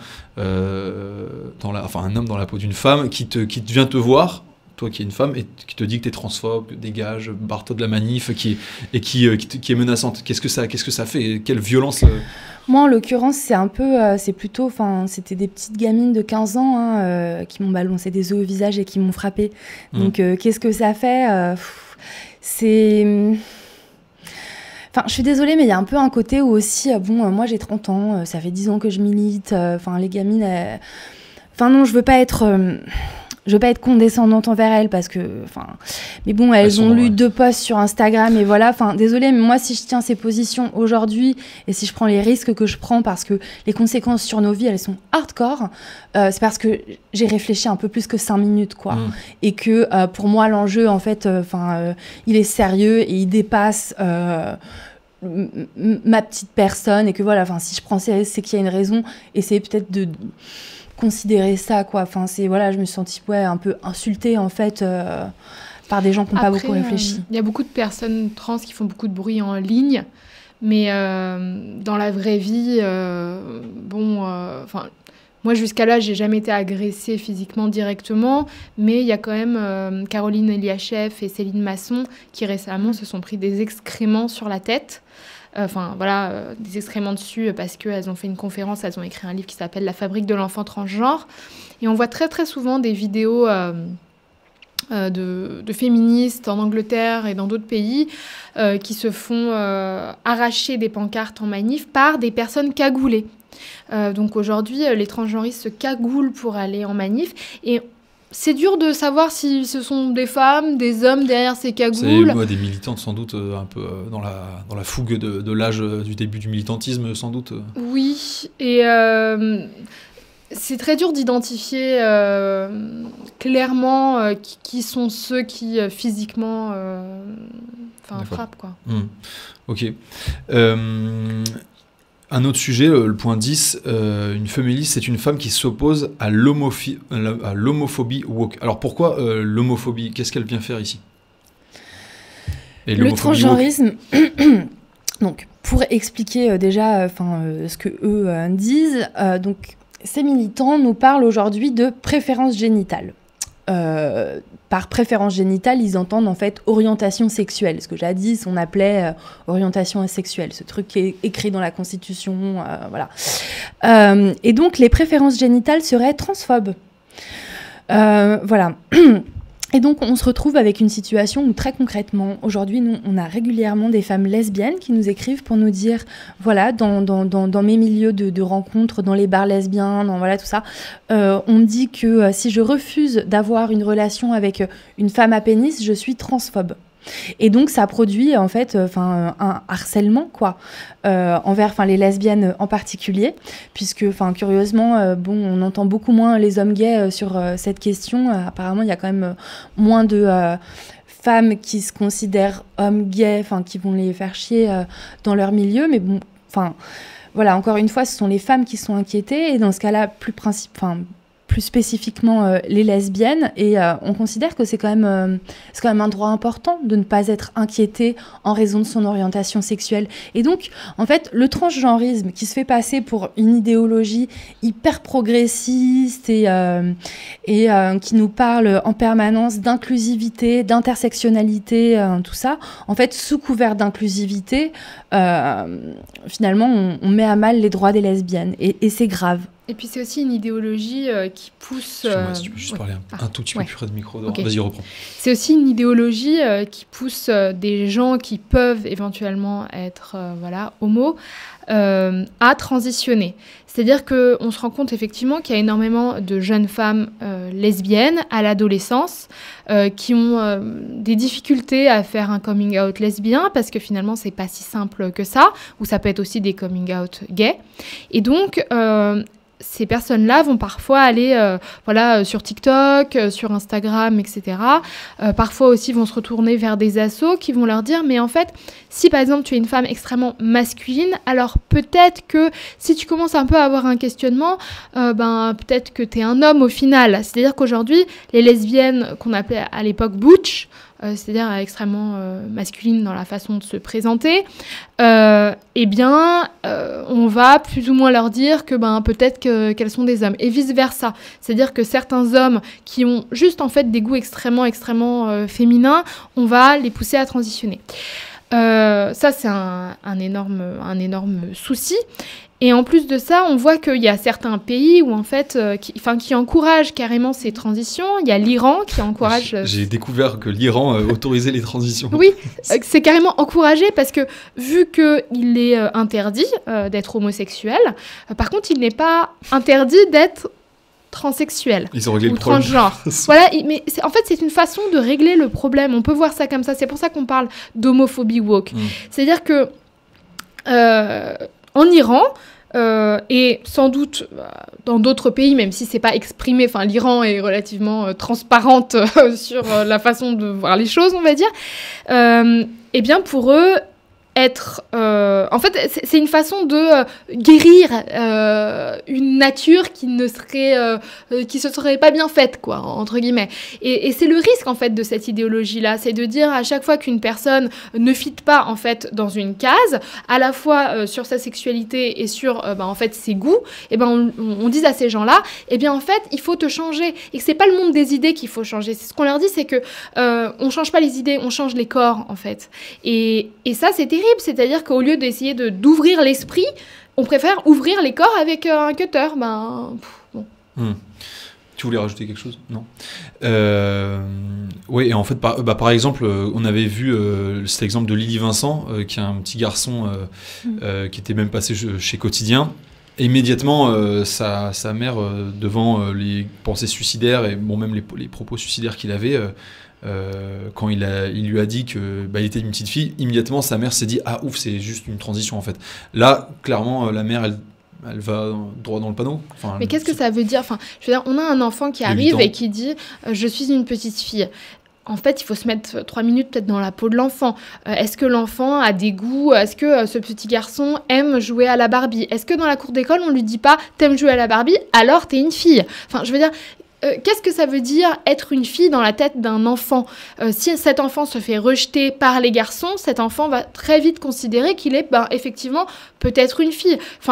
euh, dans la, enfin un homme dans la peau d'une femme qui, te, qui vient te voir, toi qui es une femme, et qui te dit que tu es transphobe, que dégage, barre-toi de la manif, qui, et qui, euh, qui, te, qui est menaçante. Qu'est-ce que ça, qu'est-ce que ça fait? Quelle violence euh... Moi, en l'occurrence, c'est un peu, euh, c'est plutôt, enfin, c'était des petites gamines de quinze ans hein, euh, qui m'ont balancé des œufs au visage et qui m'ont frappée. Donc, mmh. euh, qu'est-ce que ça fait euh, pff, C'est... Enfin, je suis désolée, mais il y a un peu un côté où aussi, euh, bon, euh, moi j'ai trente ans, euh, ça fait dix ans que je milite, enfin, euh, les gamines... Enfin, euh... non, je veux pas être... Euh... Je veux pas être condescendante envers elles parce que, enfin, mais bon, elles, elles ont lu ouais. deux posts sur Instagram et voilà. Enfin, désolée, mais moi, si je tiens ces positions aujourd'hui et si je prends les risques que je prends parce que les conséquences sur nos vies, elles sont hardcore, euh, c'est parce que j'ai réfléchi un peu plus que cinq minutes, quoi. Mmh. Et que euh, pour moi, l'enjeu, en fait, enfin, euh, euh, il est sérieux et il dépasse. Euh, ma petite personne et que voilà, enfin, si je prends ces risques, c'est qu'il y a une raison et c'est peut-être de considérer ça, quoi. Enfin, c'est, voilà, je me suis sentie ouais, un peu insultée, en fait, euh, par des gens qui n'ont pas beaucoup réfléchi. Il euh, y a beaucoup de personnes trans qui font beaucoup de bruit en ligne, mais euh, dans la vraie vie, euh, bon, enfin... Euh, moi, jusqu'à là, j'ai jamais été agressée physiquement directement, mais il y a quand même euh, Caroline Eliachev et Céline Masson qui récemment se sont pris des excréments sur la tête. Enfin, euh, voilà, euh, des excréments dessus parce qu'elles ont fait une conférence, elles ont écrit un livre qui s'appelle « La fabrique de l'enfant transgenre ». Et on voit très, très souvent des vidéos euh, euh, de, de féministes en Angleterre et dans d'autres pays euh, qui se font euh, arracher des pancartes en manif par des personnes cagoulées. Euh, donc aujourd'hui, les transgenristes se cagoulent pour aller en manif et c'est dur de savoir si ce sont des femmes, des hommes derrière ces cagoules. C'est ouais, des militantes sans doute euh, un peu euh, dans, la, dans la fougue de, de l'âge euh, du début du militantisme sans doute. Oui, et euh, c'est très dur d'identifier euh, clairement euh, qui, qui sont ceux qui euh, physiquement euh, frappent, quoi. Mmh. Ok. Euh... Un autre sujet, le point dix, euh, une féministe, c'est une femme qui s'oppose à, l'homophi- à l'homophobie woke. Alors pourquoi euh, l'homophobie? Qu'est-ce qu'elle vient faire ici? Et le transgenrisme, donc pour expliquer euh, déjà euh, euh, ce que eux euh, disent, euh, donc ces militants nous parlent aujourd'hui de préférence génitale. euh, par préférence génitale, ils entendent en fait orientation sexuelle. Ce que jadis on appelait euh, orientation sexuelle, ce truc qui est écrit dans la Constitution, euh, voilà. Euh, et donc les préférences génitales seraient transphobes. Euh, voilà. Et donc, on se retrouve avec une situation où, très concrètement, aujourd'hui, nous, on a régulièrement des femmes lesbiennes qui nous écrivent pour nous dire, voilà, dans, dans, dans, dans mes milieux de, de rencontres, dans les bars lesbiens, dans voilà, tout ça, euh, on me dit que euh, si je refuse d'avoir une relation avec une femme à pénis, je suis transphobe. Et donc, ça produit, en fait, euh, un harcèlement, quoi, euh, envers les lesbiennes en particulier, puisque, curieusement, euh, bon, on entend beaucoup moins les hommes gays euh, sur euh, cette question. Euh, apparemment, il y a quand même euh, moins de euh, femmes qui se considèrent hommes gays, qui vont les faire chier euh, dans leur milieu, mais bon, enfin, voilà, encore une fois, ce sont les femmes qui sont inquiétées, et dans ce cas-là, plus principalement... plus spécifiquement euh, les lesbiennes, et euh, on considère que c'est quand même euh, c'est quand même un droit important de ne pas être inquiété en raison de son orientation sexuelle. Et donc, en fait, le transgenrisme qui se fait passer pour une idéologie hyper progressiste et, euh, et euh, qui nous parle en permanence d'inclusivité, d'intersectionnalité, euh, tout ça, en fait, sous couvert d'inclusivité, euh, finalement, on, on met à mal les droits des lesbiennes, et, et c'est grave. Et puis c'est aussi une idéologie euh, qui pousse... Excuse-moi, euh... si tu peux juste ouais. parler un, ah, un tout petit ouais. peu plus près de micro. Okay. Vas-y, reprends. C'est aussi une idéologie euh, qui pousse euh, des gens qui peuvent éventuellement être euh, voilà, homo euh, à transitionner. C'est-à-dire qu'on se rend compte effectivement qu'il y a énormément de jeunes femmes euh, lesbiennes à l'adolescence euh, qui ont euh, des difficultés à faire un coming out lesbien parce que finalement c'est pas si simple que ça, ou ça peut être aussi des coming out gays. Et donc... Euh, ces personnes-là vont parfois aller euh, voilà, sur TikTok, euh, sur Instagram, et cetera. Euh, parfois aussi vont se retourner vers des assos qui vont leur dire « Mais en fait, si par exemple tu es une femme extrêmement masculine, alors peut-être que si tu commences un peu à avoir un questionnement, euh, ben, peut-être que tu es un homme au final. » C'est-à-dire qu'aujourd'hui, les lesbiennes qu'on appelait à l'époque butch, Euh, c'est-à-dire euh, extrêmement euh, masculine dans la façon de se présenter, euh, eh bien, euh, on va plus ou moins leur dire que ben, peut-être que, qu'elles sont des hommes, et vice-versa. C'est-à-dire que certains hommes qui ont juste en fait des goûts extrêmement, extrêmement euh, féminins, on va les pousser à transitionner. Euh, ça, c'est un, un, énorme, un énorme souci. Et en plus de ça, on voit qu'il y a certains pays où, en fait, euh, qui, qui encouragent carrément ces transitions. Il y a l'Iran qui encourage... Euh, J'ai découvert que l'Iran euh, autorisait les transitions. Oui, euh, c'est carrément encouragé parce que vu qu'il est euh, interdit euh, d'être homosexuel, euh, par contre, il n'est pas interdit d'être transsexuel Ils ont réglé ou le problème. transgenre. Voilà, mais c'est, en fait, c'est une façon de régler le problème. On peut voir ça comme ça. C'est pour ça qu'on parle d'homophobie woke. Mmh. C'est-à-dire que euh, en Iran... Euh, et sans doute euh, dans d'autres pays, même si c'est pas exprimé, enfin l'Iran est relativement euh, transparente euh, sur euh, la façon de voir les choses, on va dire. Euh, et bien pour eux, être, euh, en fait, c'est, c'est une façon de euh, guérir euh, une nature qui ne serait, euh, qui se serait pas bien faite, quoi, entre guillemets. Et, et c'est le risque en fait de cette idéologie-là, c'est de dire à chaque fois qu'une personne ne fit pas en fait dans une case, à la fois euh, sur sa sexualité et sur, euh, bah, en fait, ses goûts, et ben on, on dit à ces gens-là, et bien en fait, il faut te changer, et que c'est pas le monde des idées qu'il faut changer. C'est ce qu'on leur dit, c'est que euh, on change pas les idées, on change les corps en fait. Et, et ça, c'est terrible. C'est-à-dire qu'au lieu d'essayer de, d'ouvrir l'esprit, on préfère ouvrir les corps avec euh, un cutter. Ben, pff, bon. Mmh. Tu voulais rajouter quelque chose ? Non. Euh, oui, et en fait, par, bah, par exemple, euh, on avait vu euh, cet exemple de Lily Vincent, euh, qui est un petit garçon euh, mmh. euh, qui était même passé chez, chez Quotidien. Et immédiatement, euh, sa, sa mère, euh, devant euh, les pensées suicidaires et bon, même les, les propos suicidaires qu'il avait, euh, Euh, quand il, a, il lui a dit qu'il bah, était une petite fille, immédiatement sa mère s'est dit « Ah ouf, c'est juste une transition en fait ». Là, clairement, la mère, elle, elle va droit dans le panneau. Enfin, mais qu'est-ce que ça veut dire ? Enfin, je veux dire, on a un enfant qui arrive et qui dit euh, « Je suis une petite fille ». En fait, il faut se mettre trois minutes peut-être dans la peau de l'enfant. Euh, est-ce que l'enfant a des goûts ? Est-ce que euh, ce petit garçon aime jouer à la Barbie ? Est-ce que dans la cour d'école, on lui dit pas « T'aimes jouer à la Barbie ? Alors t'es une fille ». Enfin, je veux dire... Euh, qu'est-ce que ça veut dire être une fille dans la tête d'un enfant ? euh, Si cet enfant se fait rejeter par les garçons, cet enfant va très vite considérer qu'il est ben, effectivement peut-être une fille. Enfin,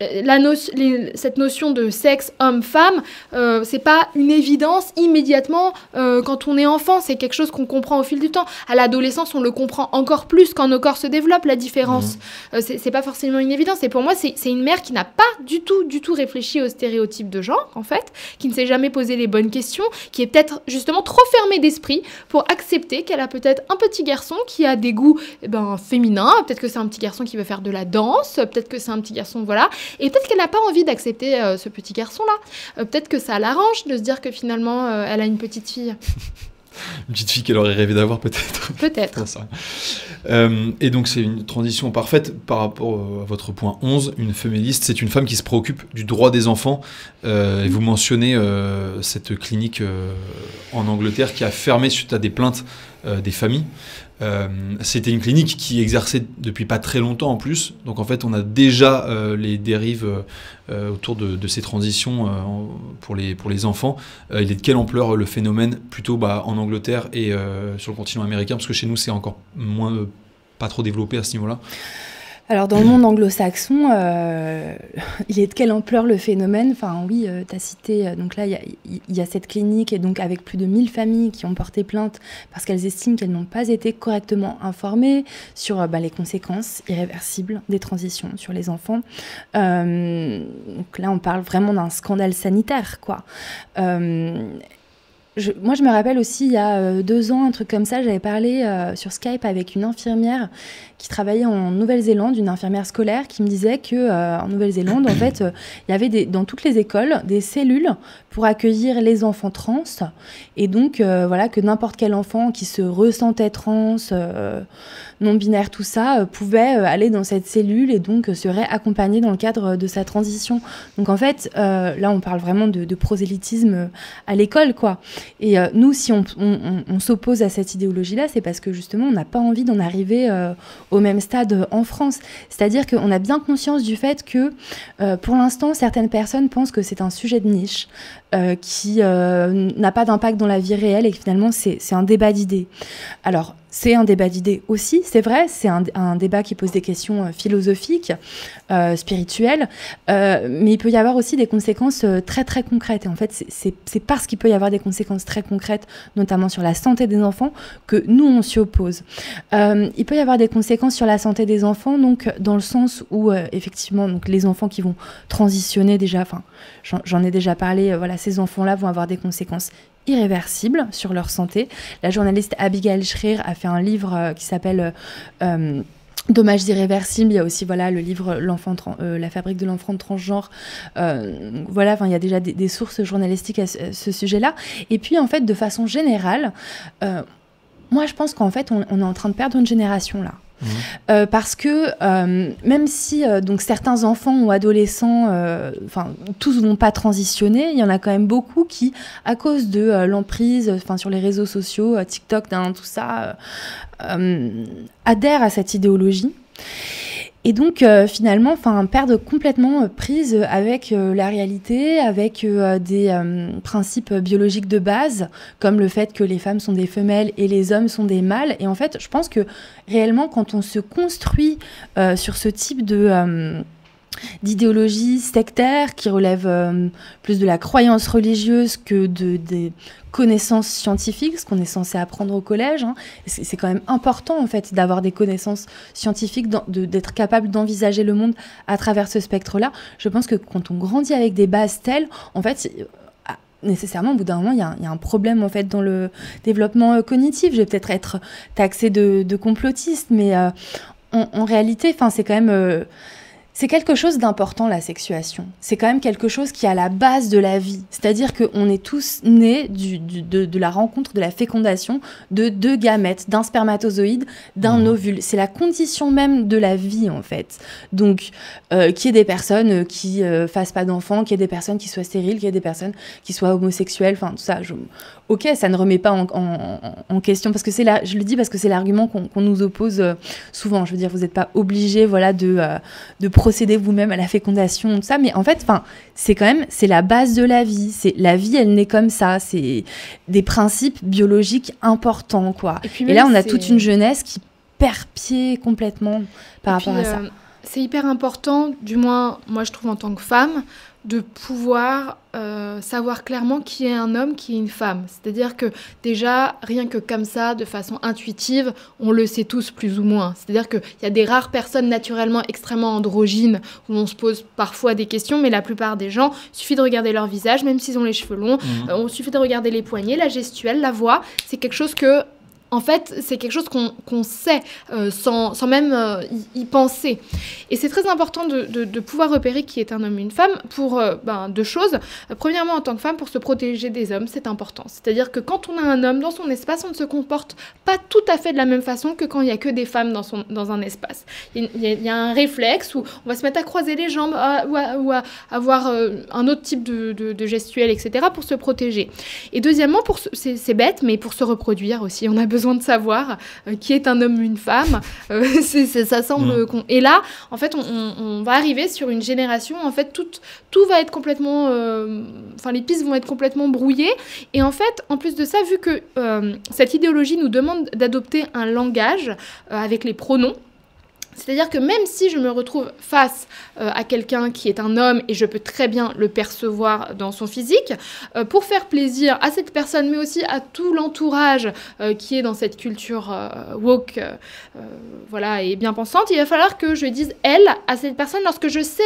la no- les, cette notion de sexe homme-femme, euh, c'est pas une évidence immédiatement euh, quand on est enfant, c'est quelque chose qu'on comprend au fil du temps. À l'adolescence, on le comprend encore plus quand nos corps se développent, la différence. Mmh. Euh, c'est, c'est pas forcément une évidence. Et pour moi, c'est, c'est une mère qui n'a pas du tout, du tout réfléchi aux stéréotypes de genre, en fait, qui ne s'est jamais posé les bonnes questions, qui est peut-être justement trop fermée d'esprit pour accepter qu'elle a peut-être un petit garçon qui a des goûts eh ben, féminins, peut-être que c'est un petit garçon qui veut faire de la danse, peut-être que c'est un petit garçon, voilà, et peut-être qu'elle n'a pas envie d'accepter euh, ce petit garçon-là. Euh, peut-être que ça l'arrange de se dire que finalement, euh, elle a une petite fille. Une petite fille qu'elle aurait rêvé d'avoir, peut-être. Peut-être. Ça. Euh, et donc, c'est une transition parfaite par rapport à votre point onze. Une féministe, c'est une femme qui se préoccupe du droit des enfants. Euh, et vous mentionnez euh, cette clinique euh, en Angleterre qui a fermé suite à des plaintes euh, des familles. Euh, c'était une clinique qui exerçait depuis pas très longtemps en plus, donc en fait on a déjà euh, les dérives euh, autour de, de ces transitions euh, en, pour, les, pour les enfants. Euh, il est de quelle ampleur le phénomène plutôt bah, en Angleterre et euh, sur le continent américain, parce que chez nous c'est encore moins, euh, pas trop développé à ce niveau-là. Alors, dans le monde anglo-saxon, euh, il est de quelle ampleur le phénomène ? Enfin, oui, euh, tu as cité, euh, donc là, il y, y a cette clinique, et donc avec plus de mille familles qui ont porté plainte parce qu'elles estiment qu'elles n'ont pas été correctement informées sur euh, bah, les conséquences irréversibles des transitions sur les enfants. Euh, donc là, on parle vraiment d'un scandale sanitaire, quoi. Euh, Je, moi, je me rappelle aussi, il y a euh, deux ans, un truc comme ça, j'avais parlé euh, sur Skype avec une infirmière qui travaillait en Nouvelle-Zélande, une infirmière scolaire, qui me disait que euh, en Nouvelle-Zélande, en fait, euh, il y avait des, dans toutes les écoles des cellules pour accueillir les enfants trans, et donc euh, voilà que n'importe quel enfant qui se ressentait trans, euh, non-binaire, tout ça, euh, pouvait euh, aller dans cette cellule et donc euh, serait accompagné dans le cadre de sa transition. Donc en fait, euh, là, on parle vraiment de, de prosélytisme à l'école, quoi. Et euh, nous, si on, on, on, on s'oppose à cette idéologie-là, c'est parce que justement, on n'a pas envie d'en arriver euh, au même stade en France. C'est-à-dire qu'on a bien conscience du fait que, euh, pour l'instant, certaines personnes pensent que c'est un sujet de niche, euh, qui euh, n'a pas d'impact dans la vie réelle et que finalement, c'est, c'est un débat d'idées. Alors, c'est un débat d'idées aussi, c'est vrai, c'est un, un débat qui pose des questions euh, philosophiques, euh, spirituelles, euh, mais il peut y avoir aussi des conséquences euh, très très concrètes. Et en fait, c'est, c'est, c'est parce qu'il peut y avoir des conséquences très concrètes, notamment sur la santé des enfants, que nous, on s'y oppose. Euh, il peut y avoir des conséquences sur la santé des enfants, donc dans le sens où, euh, effectivement, donc, les enfants qui vont transitionner déjà, enfin, j'en, j'en ai déjà parlé, euh, voilà, ces enfants-là vont avoir des conséquences irréversibles sur leur santé. La journaliste Abigail Shrier a fait un livre euh, qui s'appelle euh, Dommages irréversibles. Il y a aussi voilà, le livre L'enfant tran- euh, La fabrique de l'enfant transgenre. Euh, voilà, il y a déjà des, des sources journalistiques à ce, à ce sujet-là. Et puis, en fait, de façon générale, euh, moi, je pense qu'en fait, on, on est en train de perdre une génération, là. Mmh. Euh, parce que euh, même si euh, donc certains enfants ou adolescents, enfin euh, tous vont pas transitionner, il y en a quand même beaucoup qui, à cause de euh, l'emprise, enfin sur les réseaux sociaux, euh, TikTok, hein, tout ça, euh, adhèrent à cette idéologie. Et donc, euh, finalement, perdent complètement euh, prise avec euh, la réalité, avec euh, des euh, principes biologiques de base, comme le fait que les femmes sont des femelles et les hommes sont des mâles. Et en fait, je pense que réellement, quand on se construit euh, sur ce type de... Euh, d'idéologie sectaire qui relève euh, plus de la croyance religieuse que de, des connaissances scientifiques, ce qu'on est censé apprendre au collège. Hein. C'est, c'est quand même important, en fait, d'avoir des connaissances scientifiques, de, d'être capable d'envisager le monde à travers ce spectre-là. Je pense que quand on grandit avec des bases telles, en fait... nécessairement, au bout d'un moment, il y, y a un problème en fait dans le développement euh, cognitif. Je vais peut-être être taxée de, de complotiste, mais euh, en, en réalité, c'est quand même... Euh, c'est quelque chose d'important, la sexuation. C'est quand même quelque chose qui est à la base de la vie. C'est-à-dire qu'on est tous nés du, du, de, de la rencontre, de la fécondation de deux gamètes, d'un spermatozoïde, d'un mmh. ovule. C'est la condition même de la vie, en fait. Donc, euh, qu'il y ait des personnes qui ne euh, fassent pas d'enfants, qu'il y ait des personnes qui soient stériles, qu'il y ait des personnes qui soient homosexuelles, enfin, tout ça. Je... Ok, ça ne remet pas en, en, en question, parce que c'est la... je le dis parce que c'est l'argument qu'on, qu'on nous oppose euh, souvent. Je veux dire, vous n'êtes pas obligés, voilà, de... Euh, de procéder vous-même à la fécondation, tout ça, mais en fait, c'est quand même, c'est la base de la vie. C'est, la vie, elle naît comme ça. C'est des principes biologiques importants, quoi. Et, puis Et là, on a c'est... toute une jeunesse qui perd pied complètement par Et rapport puis, à ça. Euh... c'est hyper important, du moins moi je trouve en tant que femme, de pouvoir euh, savoir clairement qui est un homme, qui est une femme. C'est-à-dire que déjà, rien que comme ça, de façon intuitive, on le sait tous plus ou moins. C'est-à-dire qu'il y a des rares personnes naturellement extrêmement androgynes où on se pose parfois des questions, mais la plupart des gens, il suffit de regarder leur visage, même s'ils ont les cheveux longs, mmh. euh, il suffit de regarder les poignets, la gestuelle, la voix. C'est quelque chose que... En fait, c'est quelque chose qu'on, qu'on sait euh, sans, sans même euh, y, y penser. Et c'est très important de, de, de pouvoir repérer qui est un homme ou une femme pour euh, ben, deux choses. Euh, premièrement, en tant que femme, pour se protéger des hommes, c'est important. C'est-à-dire que quand on a un homme dans son espace, on ne se comporte pas tout à fait de la même façon que quand il n'y a que des femmes dans, son, dans un espace. Il y, y, y a un réflexe où on va se mettre à croiser les jambes à, ou, à, ou à avoir euh, un autre type de, de, de gestuelle, et cetera pour se protéger. Et deuxièmement, pour se, c'est, c'est bête, mais pour se reproduire aussi, on a besoin de savoir euh, qui est un homme ou une femme. Euh, c'est, c'est, ça semble... Mmh. Con... Et là, en fait, on, on, on va arriver sur une génération, en fait, tout, tout va être complètement... Euh... Enfin, les pistes vont être complètement brouillées. Et en fait, en plus de ça, vu que euh, cette idéologie nous demande d'adopter un langage euh, avec les pronoms, c'est-à-dire que même si je me retrouve face euh, à quelqu'un qui est un homme et je peux très bien le percevoir dans son physique, euh, pour faire plaisir à cette personne, mais aussi à tout l'entourage euh, qui est dans cette culture euh, woke, euh, voilà, et bien pensante, il va falloir que je dise « elle » à cette personne lorsque je sais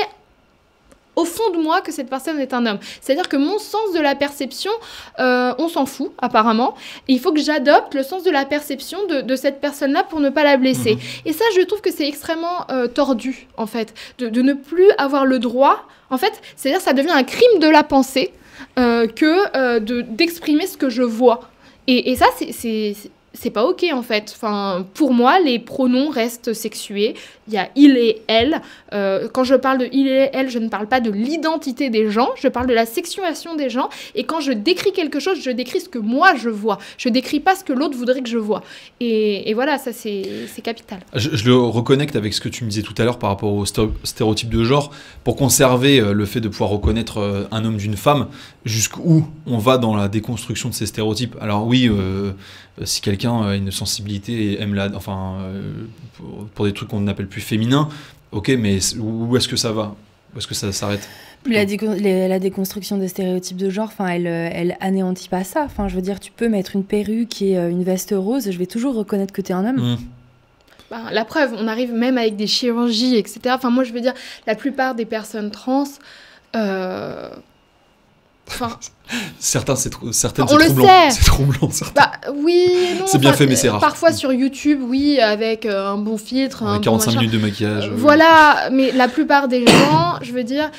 au fond de moi que cette personne est un homme. C'est-à-dire que mon sens de la perception, euh, on s'en fout, apparemment. Et il faut que j'adopte le sens de la perception de, de cette personne-là pour ne pas la blesser. Mmh. Et ça, je trouve que c'est extrêmement euh, tordu, en fait, de, de ne plus avoir le droit... En fait, c'est-à-dire que ça devient un crime de la pensée euh, que euh, de, d'exprimer ce que je vois. Et, et ça, c'est... c'est, c'est c'est pas ok en fait. Enfin, pour moi, les pronoms restent sexués. Il y a il et elle. Euh, quand je parle de il et elle, je ne parle pas de l'identité des gens, je parle de la sexuation des gens. Et quand je décris quelque chose, je décris ce que moi je vois. Je décris pas ce que l'autre voudrait que je vois. Et, et voilà, ça c'est, c'est capital. Je, je le reconnecte avec ce que tu me disais tout à l'heure par rapport au stéréotype de genre. Pour conserver le fait de pouvoir reconnaître un homme d'une femme, jusqu'où on va dans la déconstruction de ces stéréotypes. Alors oui, euh, si quelqu'un a une sensibilité et aime la, enfin, euh, pour, pour des trucs qu'on n'appelle plus féminins, ok, mais où est-ce que ça va ? Où est-ce que ça s'arrête ? La, décon- les, la déconstruction des stéréotypes de genre, enfin, elle, elle anéantit pas ça. Enfin, je veux dire, tu peux mettre une perruque et une veste rose, je vais toujours reconnaître que t'es un homme. Mmh. Ben, la preuve, on arrive même avec des chirurgies, et cetera. Enfin, moi, je veux dire, la plupart des personnes trans... Euh... Enfin, certains, c'est tr- certaines, enfin, c'est troublant. C'est troublant, certains. Bah, oui, non. C'est bien fait, mais c'est rare. Parfois sur YouTube, oui, avec euh, un bon filtre. Ouais, un quarante-cinq bon minutes de maquillage. Euh, voilà, mais la plupart des gens, je veux dire,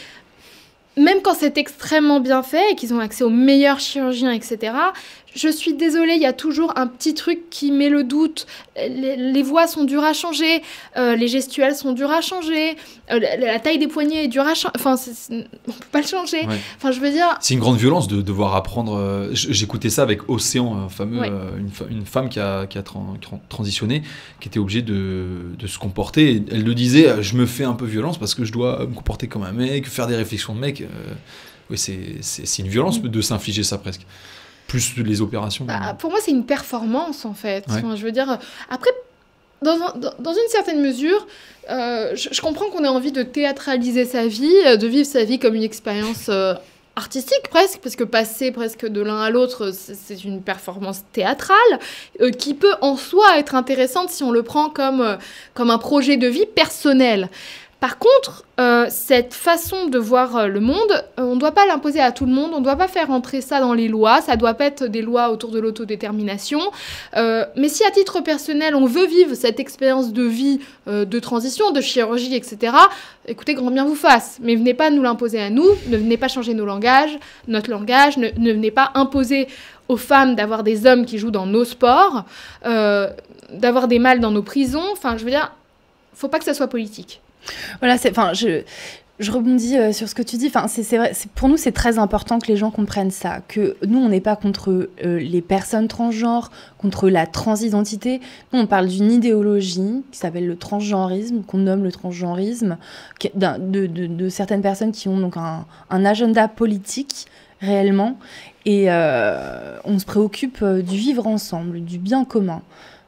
même quand c'est extrêmement bien fait et qu'ils ont accès aux meilleurs chirurgiens, et cetera, je suis désolée, il y a toujours un petit truc qui met le doute. Les, les voix sont dures à changer, euh, les gestuelles sont dures à changer, euh, la, la taille des poignets est dure à changer. Enfin, c'est, c'est, on peut pas le changer. Ouais. Enfin, je veux dire... C'est une grande violence de devoir apprendre... Euh, j'écoutais ça avec Océan, un fameux, ouais. euh, une, une femme qui a, qui a tra- transitionné, qui était obligée de, de se comporter. Et elle le disait, je me fais un peu violence parce que je dois me comporter comme un mec, faire des réflexions de mec. Euh, oui, c'est, c'est, c'est une violence mmh. de s'infliger ça presque. Plus les opérations. Bah, pour moi, c'est une performance, en fait. Ouais. Enfin, je veux dire, après, dans, un, dans une certaine mesure, euh, je, je comprends qu'on ait envie de théâtraliser sa vie, de vivre sa vie comme une expérience euh, artistique, presque, parce que passer presque de l'un à l'autre, c'est, c'est une performance théâtrale, euh, qui peut en soi être intéressante si on le prend comme, euh, comme un projet de vie personnel. Par contre, euh, cette façon de voir euh, le monde, euh, on ne doit pas l'imposer à tout le monde, on ne doit pas faire entrer ça dans les lois, ça ne doit pas être des lois autour de l'autodétermination. Euh, mais si à titre personnel, on veut vivre cette expérience de vie, euh, de transition, de chirurgie, et cetera, écoutez, grand bien vous fasse. Mais venez pas nous l'imposer à nous, ne venez pas changer nos langages, notre langage, ne, ne venez pas imposer aux femmes d'avoir des hommes qui jouent dans nos sports, euh, d'avoir des mâles dans nos prisons. Enfin, je veux dire, il ne faut pas que ça soit politique. Voilà, c'est, enfin, je, je rebondis euh, sur ce que tu dis. Enfin, c'est, c'est vrai, c'est, pour nous, c'est très important que les gens comprennent ça. Que nous, on n'est pas contre euh, les personnes transgenres, contre la transidentité. Nous, on parle d'une idéologie qui s'appelle le transgenrisme, qu'on nomme le transgenrisme, qui, de, de, de certaines personnes qui ont donc un, un agenda politique réellement. Et euh, on se préoccupe euh, du vivre ensemble, du bien commun.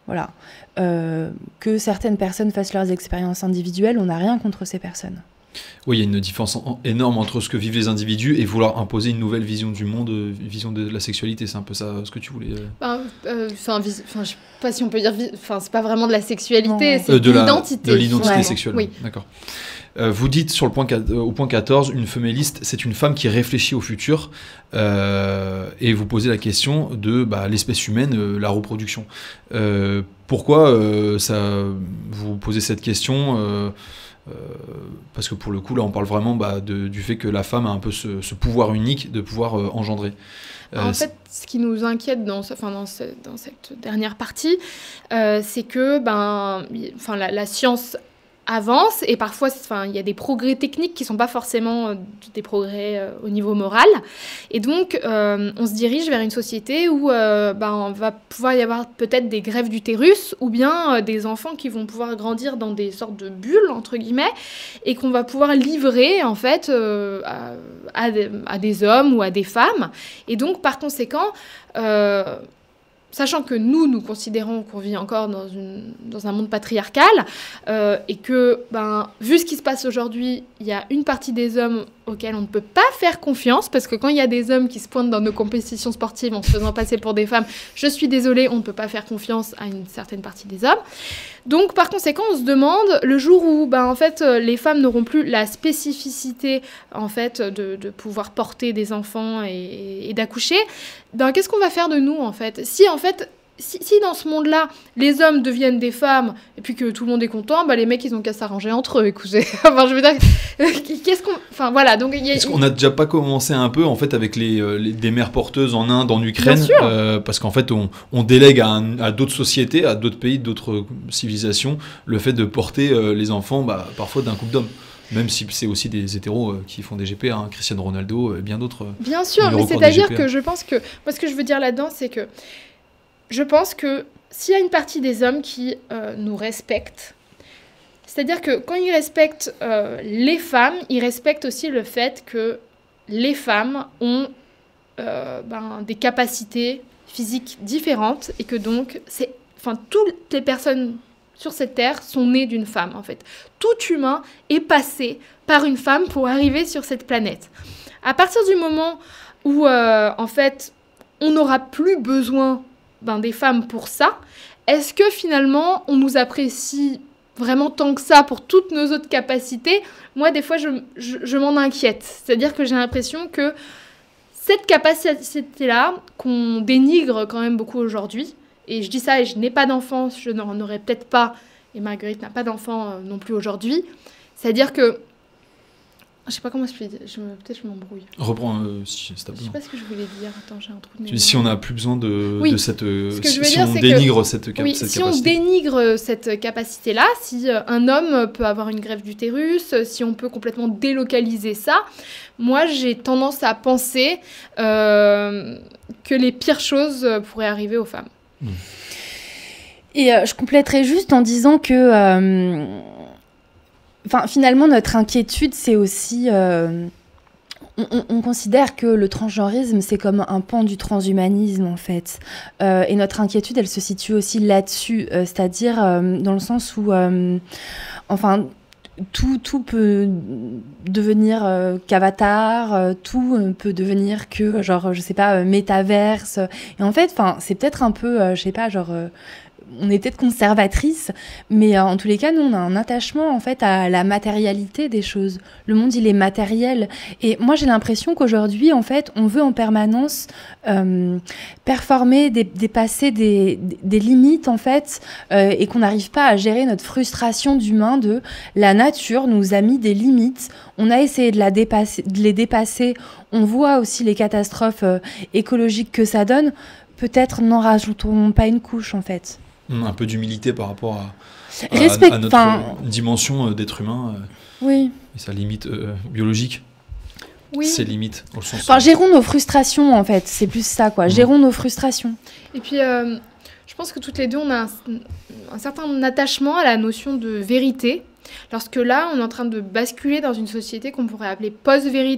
voilà. Euh, que certaines personnes fassent leurs expériences individuelles, on n'a rien contre ces personnes. Oui, il y a une différence en- énorme entre ce que vivent les individus et vouloir imposer une nouvelle vision du monde, euh, vision de la sexualité. C'est un peu ça euh, ce que tu voulais. euh, Ben, euh, enfin, vis- enfin, je sais pas si on peut dire, vis- enfin, c'est pas vraiment de la sexualité, Non. c'est Euh, de de la- l'identité. De l'identité Ouais. sexuelle. Oui. D'accord. Euh, vous dites sur le point, quat- euh, au point quatorze, une féministe, c'est une femme qui réfléchit au futur euh, et vous posez la question de bah, l'espèce humaine, euh, la reproduction. Euh, pourquoi euh, ça, vous posez cette question euh, euh, parce que pour le coup, là, on parle vraiment bah, de- du fait que la femme a un peu ce, ce pouvoir unique de pouvoir euh, engendrer. Euh, En fait, ce qui nous inquiète dans, ce- enfin, dans, ce- dans cette dernière partie, euh, c'est que ben, y- enfin, la, la science avance et parfois c'est- enfin, il y a des progrès techniques qui ne sont pas forcément euh, des progrès euh, au niveau moral. Et donc, euh, on se dirige vers une société où euh, ben, on va pouvoir y avoir peut-être des greffes d'utérus ou bien euh, des enfants qui vont pouvoir grandir dans des sortes de bulles, entre guillemets, et qu'on va pouvoir livrer en fait euh, à, à des, à des hommes ou à des femmes. Et donc, par conséquent, euh, sachant que nous, nous considérons qu'on vit encore dans, une, dans un monde patriarcal, euh, et que, ben, vu ce qui se passe aujourd'hui, il y a une partie des hommes auxquels on ne peut pas faire confiance, parce que quand il y a des hommes qui se pointent dans nos compétitions sportives en se faisant passer pour des femmes, je suis désolée, on ne peut pas faire confiance à une certaine partie des hommes. Donc, par conséquent, on se demande, le jour où, ben, en fait, euh, les femmes n'auront plus la spécificité, en fait, de, de pouvoir porter des enfants et, et d'accoucher, ben, qu'est-ce qu'on va faire de nous, en fait ? Si, en fait, si, si dans ce monde-là, les hommes deviennent des femmes, et puis que tout le monde est content, ben, les mecs, ils ont qu'à s'arranger entre eux, écoutez. Enfin, je veux dire, qu'est-ce qu'on... Enfin, voilà, donc... il y a- Est-ce qu'on n'a déjà pas commencé un peu en fait avec les, euh, les- des mères porteuses en Inde, en Ukraine, Bien sûr. euh, parce qu'en fait on, on délègue à, un- à d'autres sociétés, à d'autres pays, d'autres civilisations, le fait de porter euh, les enfants bah, parfois d'un couple d'hommes. Même si c'est aussi des hétéros euh, qui font des G P, hein, Cristiano Ronaldo et bien d'autres. euh. Bien sûr, numéro mais court c'est-à-dire des G P, que je pense que... Moi, ce que je veux dire là-dedans, c'est que je pense que s'il y a une partie des hommes qui euh, nous respectent, c'est-à-dire que quand ils respectent euh, les femmes, ils respectent aussi le fait que les femmes ont euh, ben, des capacités physiques différentes et que donc, c'est, enfin, toutes les personnes sur cette terre sont nées d'une femme, en fait. Tout humain est passé par une femme pour arriver sur cette planète. À partir du moment où, euh, en fait, on n'aura plus besoin ben, des femmes pour ça, est-ce que finalement, on nous apprécie vraiment tant que ça pour toutes nos autres capacités? Moi, des fois, je, je, je m'en inquiète. C'est-à-dire que j'ai l'impression que cette capacité-là, qu'on dénigre quand même beaucoup aujourd'hui, et je dis ça et je n'ai pas d'enfant, je n'en aurais peut-être pas, et Marguerite n'a pas d'enfant euh, non plus aujourd'hui, c'est-à-dire que je sais pas comment expliquer, je me... peut-être je m'embrouille. Reprends euh, si c'est ta Je sais pas ce que je voulais dire, attends, j'ai un trou de Tu mémoire. dis si on n'a plus besoin de, Oui. de cette. euh, Ce que je veux si dire, on c'est dénigre cette, cap- Oui, cette si on capacité. dénigre cette capacité-là, si euh, un homme peut avoir une greffe d'utérus, euh, si on peut complètement délocaliser ça, moi j'ai tendance à penser euh, que les pires choses euh, pourraient arriver aux femmes. Et euh, je compléterai juste en disant que, euh, enfin, finalement, notre inquiétude, c'est aussi, euh, on, on- on considère que le transgenrisme, c'est comme un pan du transhumanisme, en fait. Euh, et notre inquiétude, elle se situe aussi là-dessus, euh, c'est-à-dire euh, dans le sens où, euh, enfin, tout, tout peut devenir euh, qu'avatar, euh, tout euh, peut devenir que, genre, je sais pas, euh, métaverse. Et en fait, enfin, c'est peut-être un peu, euh, je sais pas, genre, euh, on est peut-être conservatrice, mais euh, en tous les cas, nous, on a un attachement, en fait, à la matérialité des choses. Le monde, il est matériel. Et moi, j'ai l'impression qu'aujourd'hui, en fait, on veut en permanence euh, performer, dé- dépasser des, des- des limites, en fait, euh, et qu'on n'arrive pas à gérer notre frustration d'humain de la nature nous a mis des limites. On a essayé de, la dépasser, de les dépasser. On voit aussi les catastrophes euh, écologiques que ça donne. Peut-être n'en rajoutons pas une couche, en fait. Hum, Un peu d'humilité par rapport à, à- Respect- à notre enfin- euh, dimension euh, d'être humain euh, Oui. et sa limite euh, biologique, Oui, ses limites, au sens. Enfin, gérons nos frustrations, en fait. C'est plus ça, quoi. Mhm. Gérons nos frustrations. et puis euh, je pense que toutes les deux, on a un, un certain attachement à la notion de vérité, lorsque là, on est en train de basculer dans une société qu'on pourrait appeler post-vérité.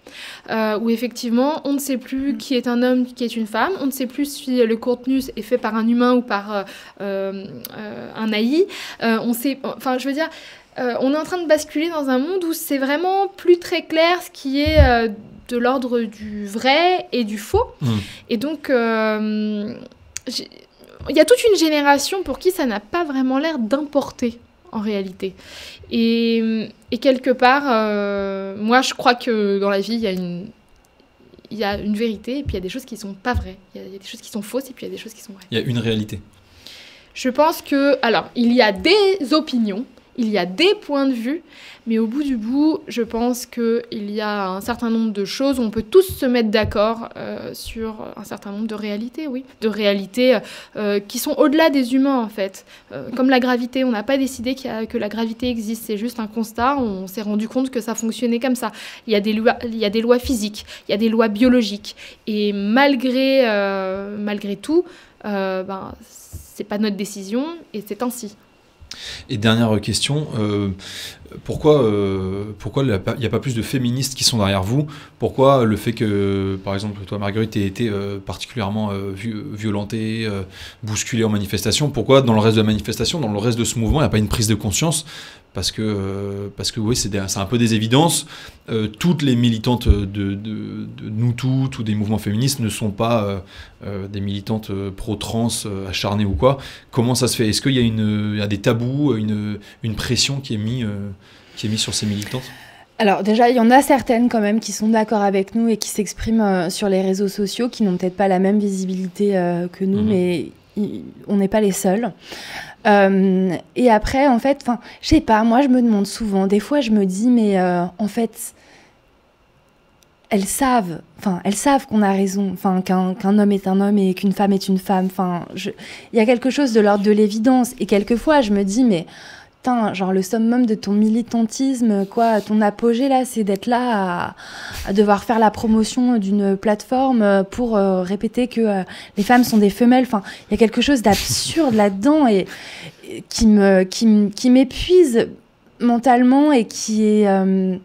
euh, où effectivement, on ne sait plus qui est un homme, qui est une femme, on ne sait plus si le contenu est fait par un humain ou par euh, euh, un A I. Euh, on sait, enfin, je veux dire, euh, on est en train de basculer dans un monde où c'est vraiment plus très clair ce qui est euh, de l'ordre du vrai et du faux. Mmh. Et donc, euh, il y a toute une génération pour qui ça n'a pas vraiment l'air d'importer, en réalité. Et, et quelque part, euh, moi, je crois que dans la vie, il y a une... il y a une vérité, et puis il y a des choses qui ne sont pas vraies. Il y, y a des choses qui sont fausses, et puis il y a des choses qui sont vraies. Il y a une réalité. Je pense que... Alors, il y a des opinions, il y a des points de vue, mais au bout du bout, je pense qu'il y a un certain nombre de choses où on peut tous se mettre d'accord euh, sur un certain nombre de réalités, oui. De réalités euh, qui sont au-delà des humains, en fait. Euh, comme la gravité, on n'a pas décidé qu'il y a, que la gravité existe, c'est juste un constat, on s'est rendu compte que ça fonctionnait comme ça. Il y a des lois, il y a des lois physiques, il y a des lois biologiques, et malgré, euh, malgré tout, euh, ben, c'est pas notre décision, et c'est ainsi. Et dernière question, euh, pourquoi euh, pourquoi il n'y a pas plus de féministes qui sont derrière vous? Pourquoi le fait que, par exemple, toi, Marguerite, ait été euh, particulièrement euh, violentée, euh, bousculée en manifestation, pourquoi dans le reste de la manifestation, dans le reste de ce mouvement, il n'y a pas une prise de conscience? Parce que, euh, parce que oui, c'est, des, c'est un peu des évidences. Euh, toutes les militantes de, de, de nous toutes ou des mouvements féministes ne sont pas euh, euh, des militantes pro-trans euh, acharnées ou quoi. Comment ça se fait? Est-ce qu'il y a, une, il y a des tabous, une, une pression qui est mise euh, qui est mise sur ces militantes? Alors déjà, il y en a certaines quand même qui sont d'accord avec nous et qui s'expriment euh, sur les réseaux sociaux, qui n'ont peut-être pas la même visibilité euh, que nous, mmh. mais y, on n'est pas les seuls. Euh, et après, en fait, enfin, je sais pas, moi je me demande souvent, des fois je me dis, mais euh, en fait, elles savent, enfin, elles savent qu'on a raison, enfin, qu'un, qu'un homme est un homme et qu'une femme est une femme, enfin, il y a quelque chose de l'ordre de l'évidence, et quelquefois je me dis, mais, putain, genre le summum de ton militantisme, quoi, ton apogée là, c'est d'être là à, à devoir faire la promotion d'une plateforme pour euh, répéter que euh, les femmes sont des femelles. Enfin, il y a quelque chose d'absurde là-dedans et, et qui me, qui, qui m'épuise mentalement et qui est, euh,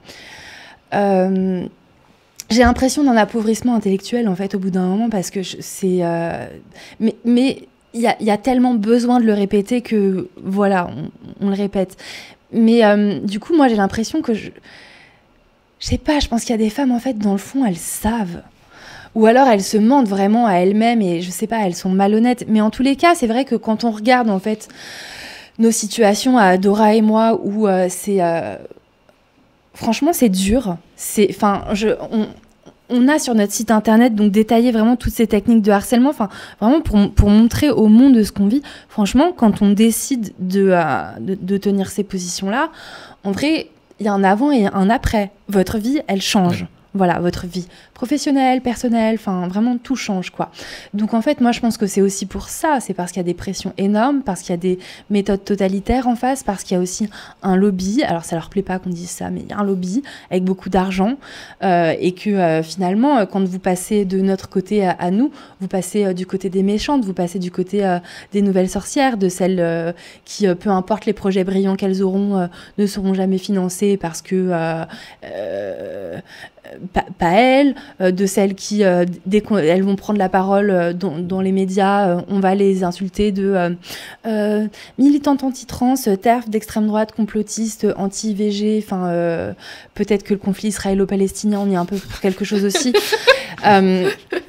euh, j'ai l'impression d'un appauvrissement intellectuel en fait au bout d'un moment parce que je, c'est, euh, mais, mais Il y, a, il y a tellement besoin de le répéter que, voilà, on, on le répète. Mais euh, du coup, moi, j'ai l'impression que... Je, je sais pas, je pense qu'il y a des femmes, en fait, dans le fond, elles savent. Ou alors, elles se mentent vraiment à elles-mêmes et, je sais pas, elles sont malhonnêtes. Mais en tous les cas, c'est vrai que quand on regarde, en fait, nos situations à Dora et moi, où euh, c'est... Euh, franchement, c'est dur. C'est... Enfin, je... On, On a sur notre site internet donc détaillé vraiment toutes ces techniques de harcèlement, enfin vraiment pour, pour montrer au monde ce qu'on vit. Franchement, quand on décide de, euh, de, de tenir ces positions-là, en vrai, il y a un avant et un après. Votre vie, elle change. Ouais. Voilà, votre vie professionnelle, personnelle, enfin vraiment tout change quoi. Donc en fait moi je pense que c'est aussi pour ça, c'est parce qu'il y a des pressions énormes, parce qu'il y a des méthodes totalitaires en face, parce qu'il y a aussi un lobby, alors ça leur plaît pas qu'on dise ça, mais il y a un lobby avec beaucoup d'argent euh, et que euh, finalement quand vous passez de notre côté à, à nous, vous passez euh, du côté des méchantes, vous passez du côté euh, des nouvelles sorcières, de celles euh, qui, euh, peu importe les projets brillants qu'elles auront, euh, ne seront jamais financés parce que euh, euh, Pas, pas elles, euh, de celles qui, euh, dès qu'elles vont prendre la parole euh, dans, dans les médias, euh, on va les insulter de euh, euh, militantes anti-trans, TERF, d'extrême droite, complotistes, anti-I V G, enfin, euh, peut-être que le conflit israélo-palestinien, on y est un peu pour quelque chose aussi. euh,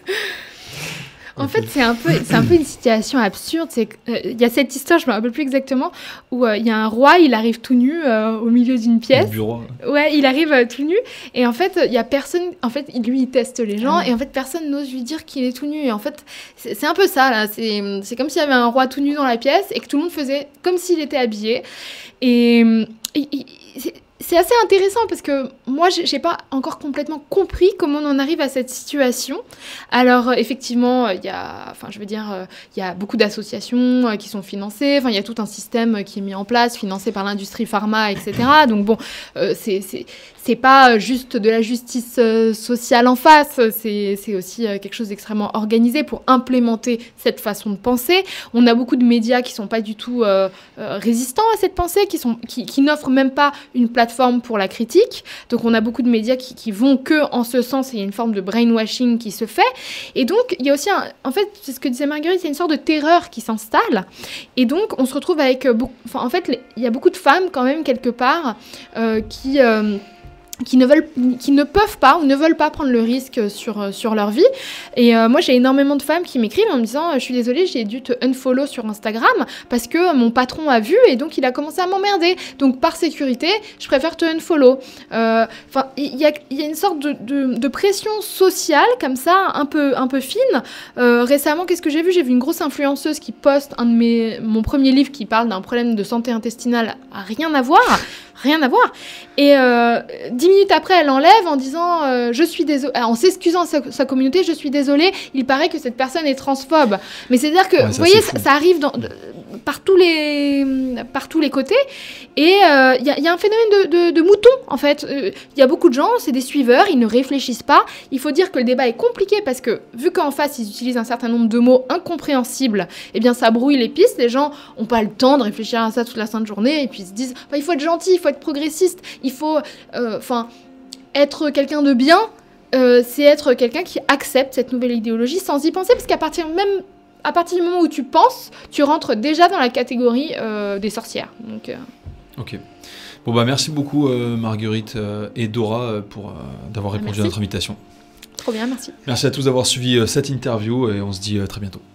En fait, c'est un peu, c'est un peu une situation absurde. C'est qu'il euh, y a cette histoire, je me rappelle plus exactement, où il euh, y a un roi, il arrive tout nu euh, au milieu d'une pièce. Le bureau. Ouais, il arrive euh, tout nu. Et en fait, il y a personne. En fait, lui, il teste les gens, mmh. et en fait, personne n'ose lui dire qu'il est tout nu. Et en fait, c'est, c'est un peu ça là. C'est, c'est comme s'il y avait un roi tout nu dans la pièce et que tout le monde faisait comme s'il était habillé. Et, et, et c'est, c'est assez intéressant parce que moi, je n'ai pas encore complètement compris comment on en arrive à cette situation. Alors, effectivement, il y a, enfin, je veux dire, il y a beaucoup d'associations qui sont financées. Enfin, il y a tout un système qui est mis en place, financé par l'industrie pharma, et cetera. Donc, bon, euh, c'est, c'est, c'est pas juste de la justice euh, sociale en face. C'est, c'est aussi euh, quelque chose d'extrêmement organisé pour implémenter cette façon de penser. On a beaucoup de médias qui sont pas du tout euh, euh, résistants à cette pensée, qui sont, qui, qui n'offrent même pas une plateforme plateforme pour la critique. Donc on a beaucoup de médias qui, qui vont que en ce sens, et il y a une forme de brainwashing qui se fait. Et donc il y a aussi, un, en fait, c'est ce que disait Marguerite, il y a une sorte de terreur qui s'installe. Et donc on se retrouve avec, beaucoup, enfin, en fait, les, il y a beaucoup de femmes quand même quelque part euh, qui... Euh, qui ne veulent, qui ne peuvent pas ou ne veulent pas prendre le risque sur, sur leur vie. Et euh, moi, j'ai énormément de femmes qui m'écrivent en me disant « Je suis désolée, j'ai dû te unfollow sur Instagram parce que mon patron a vu et donc il a commencé à m'emmerder. Donc, par sécurité, je préfère te unfollow. Euh, » Enfin, il y a, y a une sorte de, de, de pression sociale comme ça, un peu, un peu fine. Euh, récemment, qu'est-ce que j'ai vu ? J'ai vu une grosse influenceuse qui poste un de mes, mon premier livre qui parle d'un problème de santé intestinale à rien à voir. Rien à voir. Et euh, dix minutes après, elle enlève en disant euh, je suis désolée, en s'excusant à sa, sa communauté, je suis désolée. Il paraît que cette personne est transphobe. Mais c'est-à-dire que, ouais, vous voyez, ça, ça arrive dans, de, par, tous les, par tous les côtés. Et il euh, y, y a un phénomène de, de, de mouton, en fait. Il euh, y a beaucoup de gens, c'est des suiveurs, ils ne réfléchissent pas. Il faut dire que le débat est compliqué parce que, vu qu'en face, ils utilisent un certain nombre de mots incompréhensibles, eh bien, ça brouille les pistes. Les gens n'ont pas le temps de réfléchir à ça toute la sainte journée et puis ils se disent il faut être gentil, il faut être progressiste, il faut enfin euh, être quelqu'un de bien, euh, c'est être quelqu'un qui accepte cette nouvelle idéologie sans y penser, parce qu'à partir même à partir du moment où tu penses, tu rentres déjà dans la catégorie euh, des sorcières. Donc, euh... Ok. Bon bah merci beaucoup euh, Marguerite euh, et Dora euh, pour euh, d'avoir répondu merci. à notre invitation. Trop bien, merci. Merci à tous d'avoir suivi euh, cette interview et on se dit euh, très bientôt.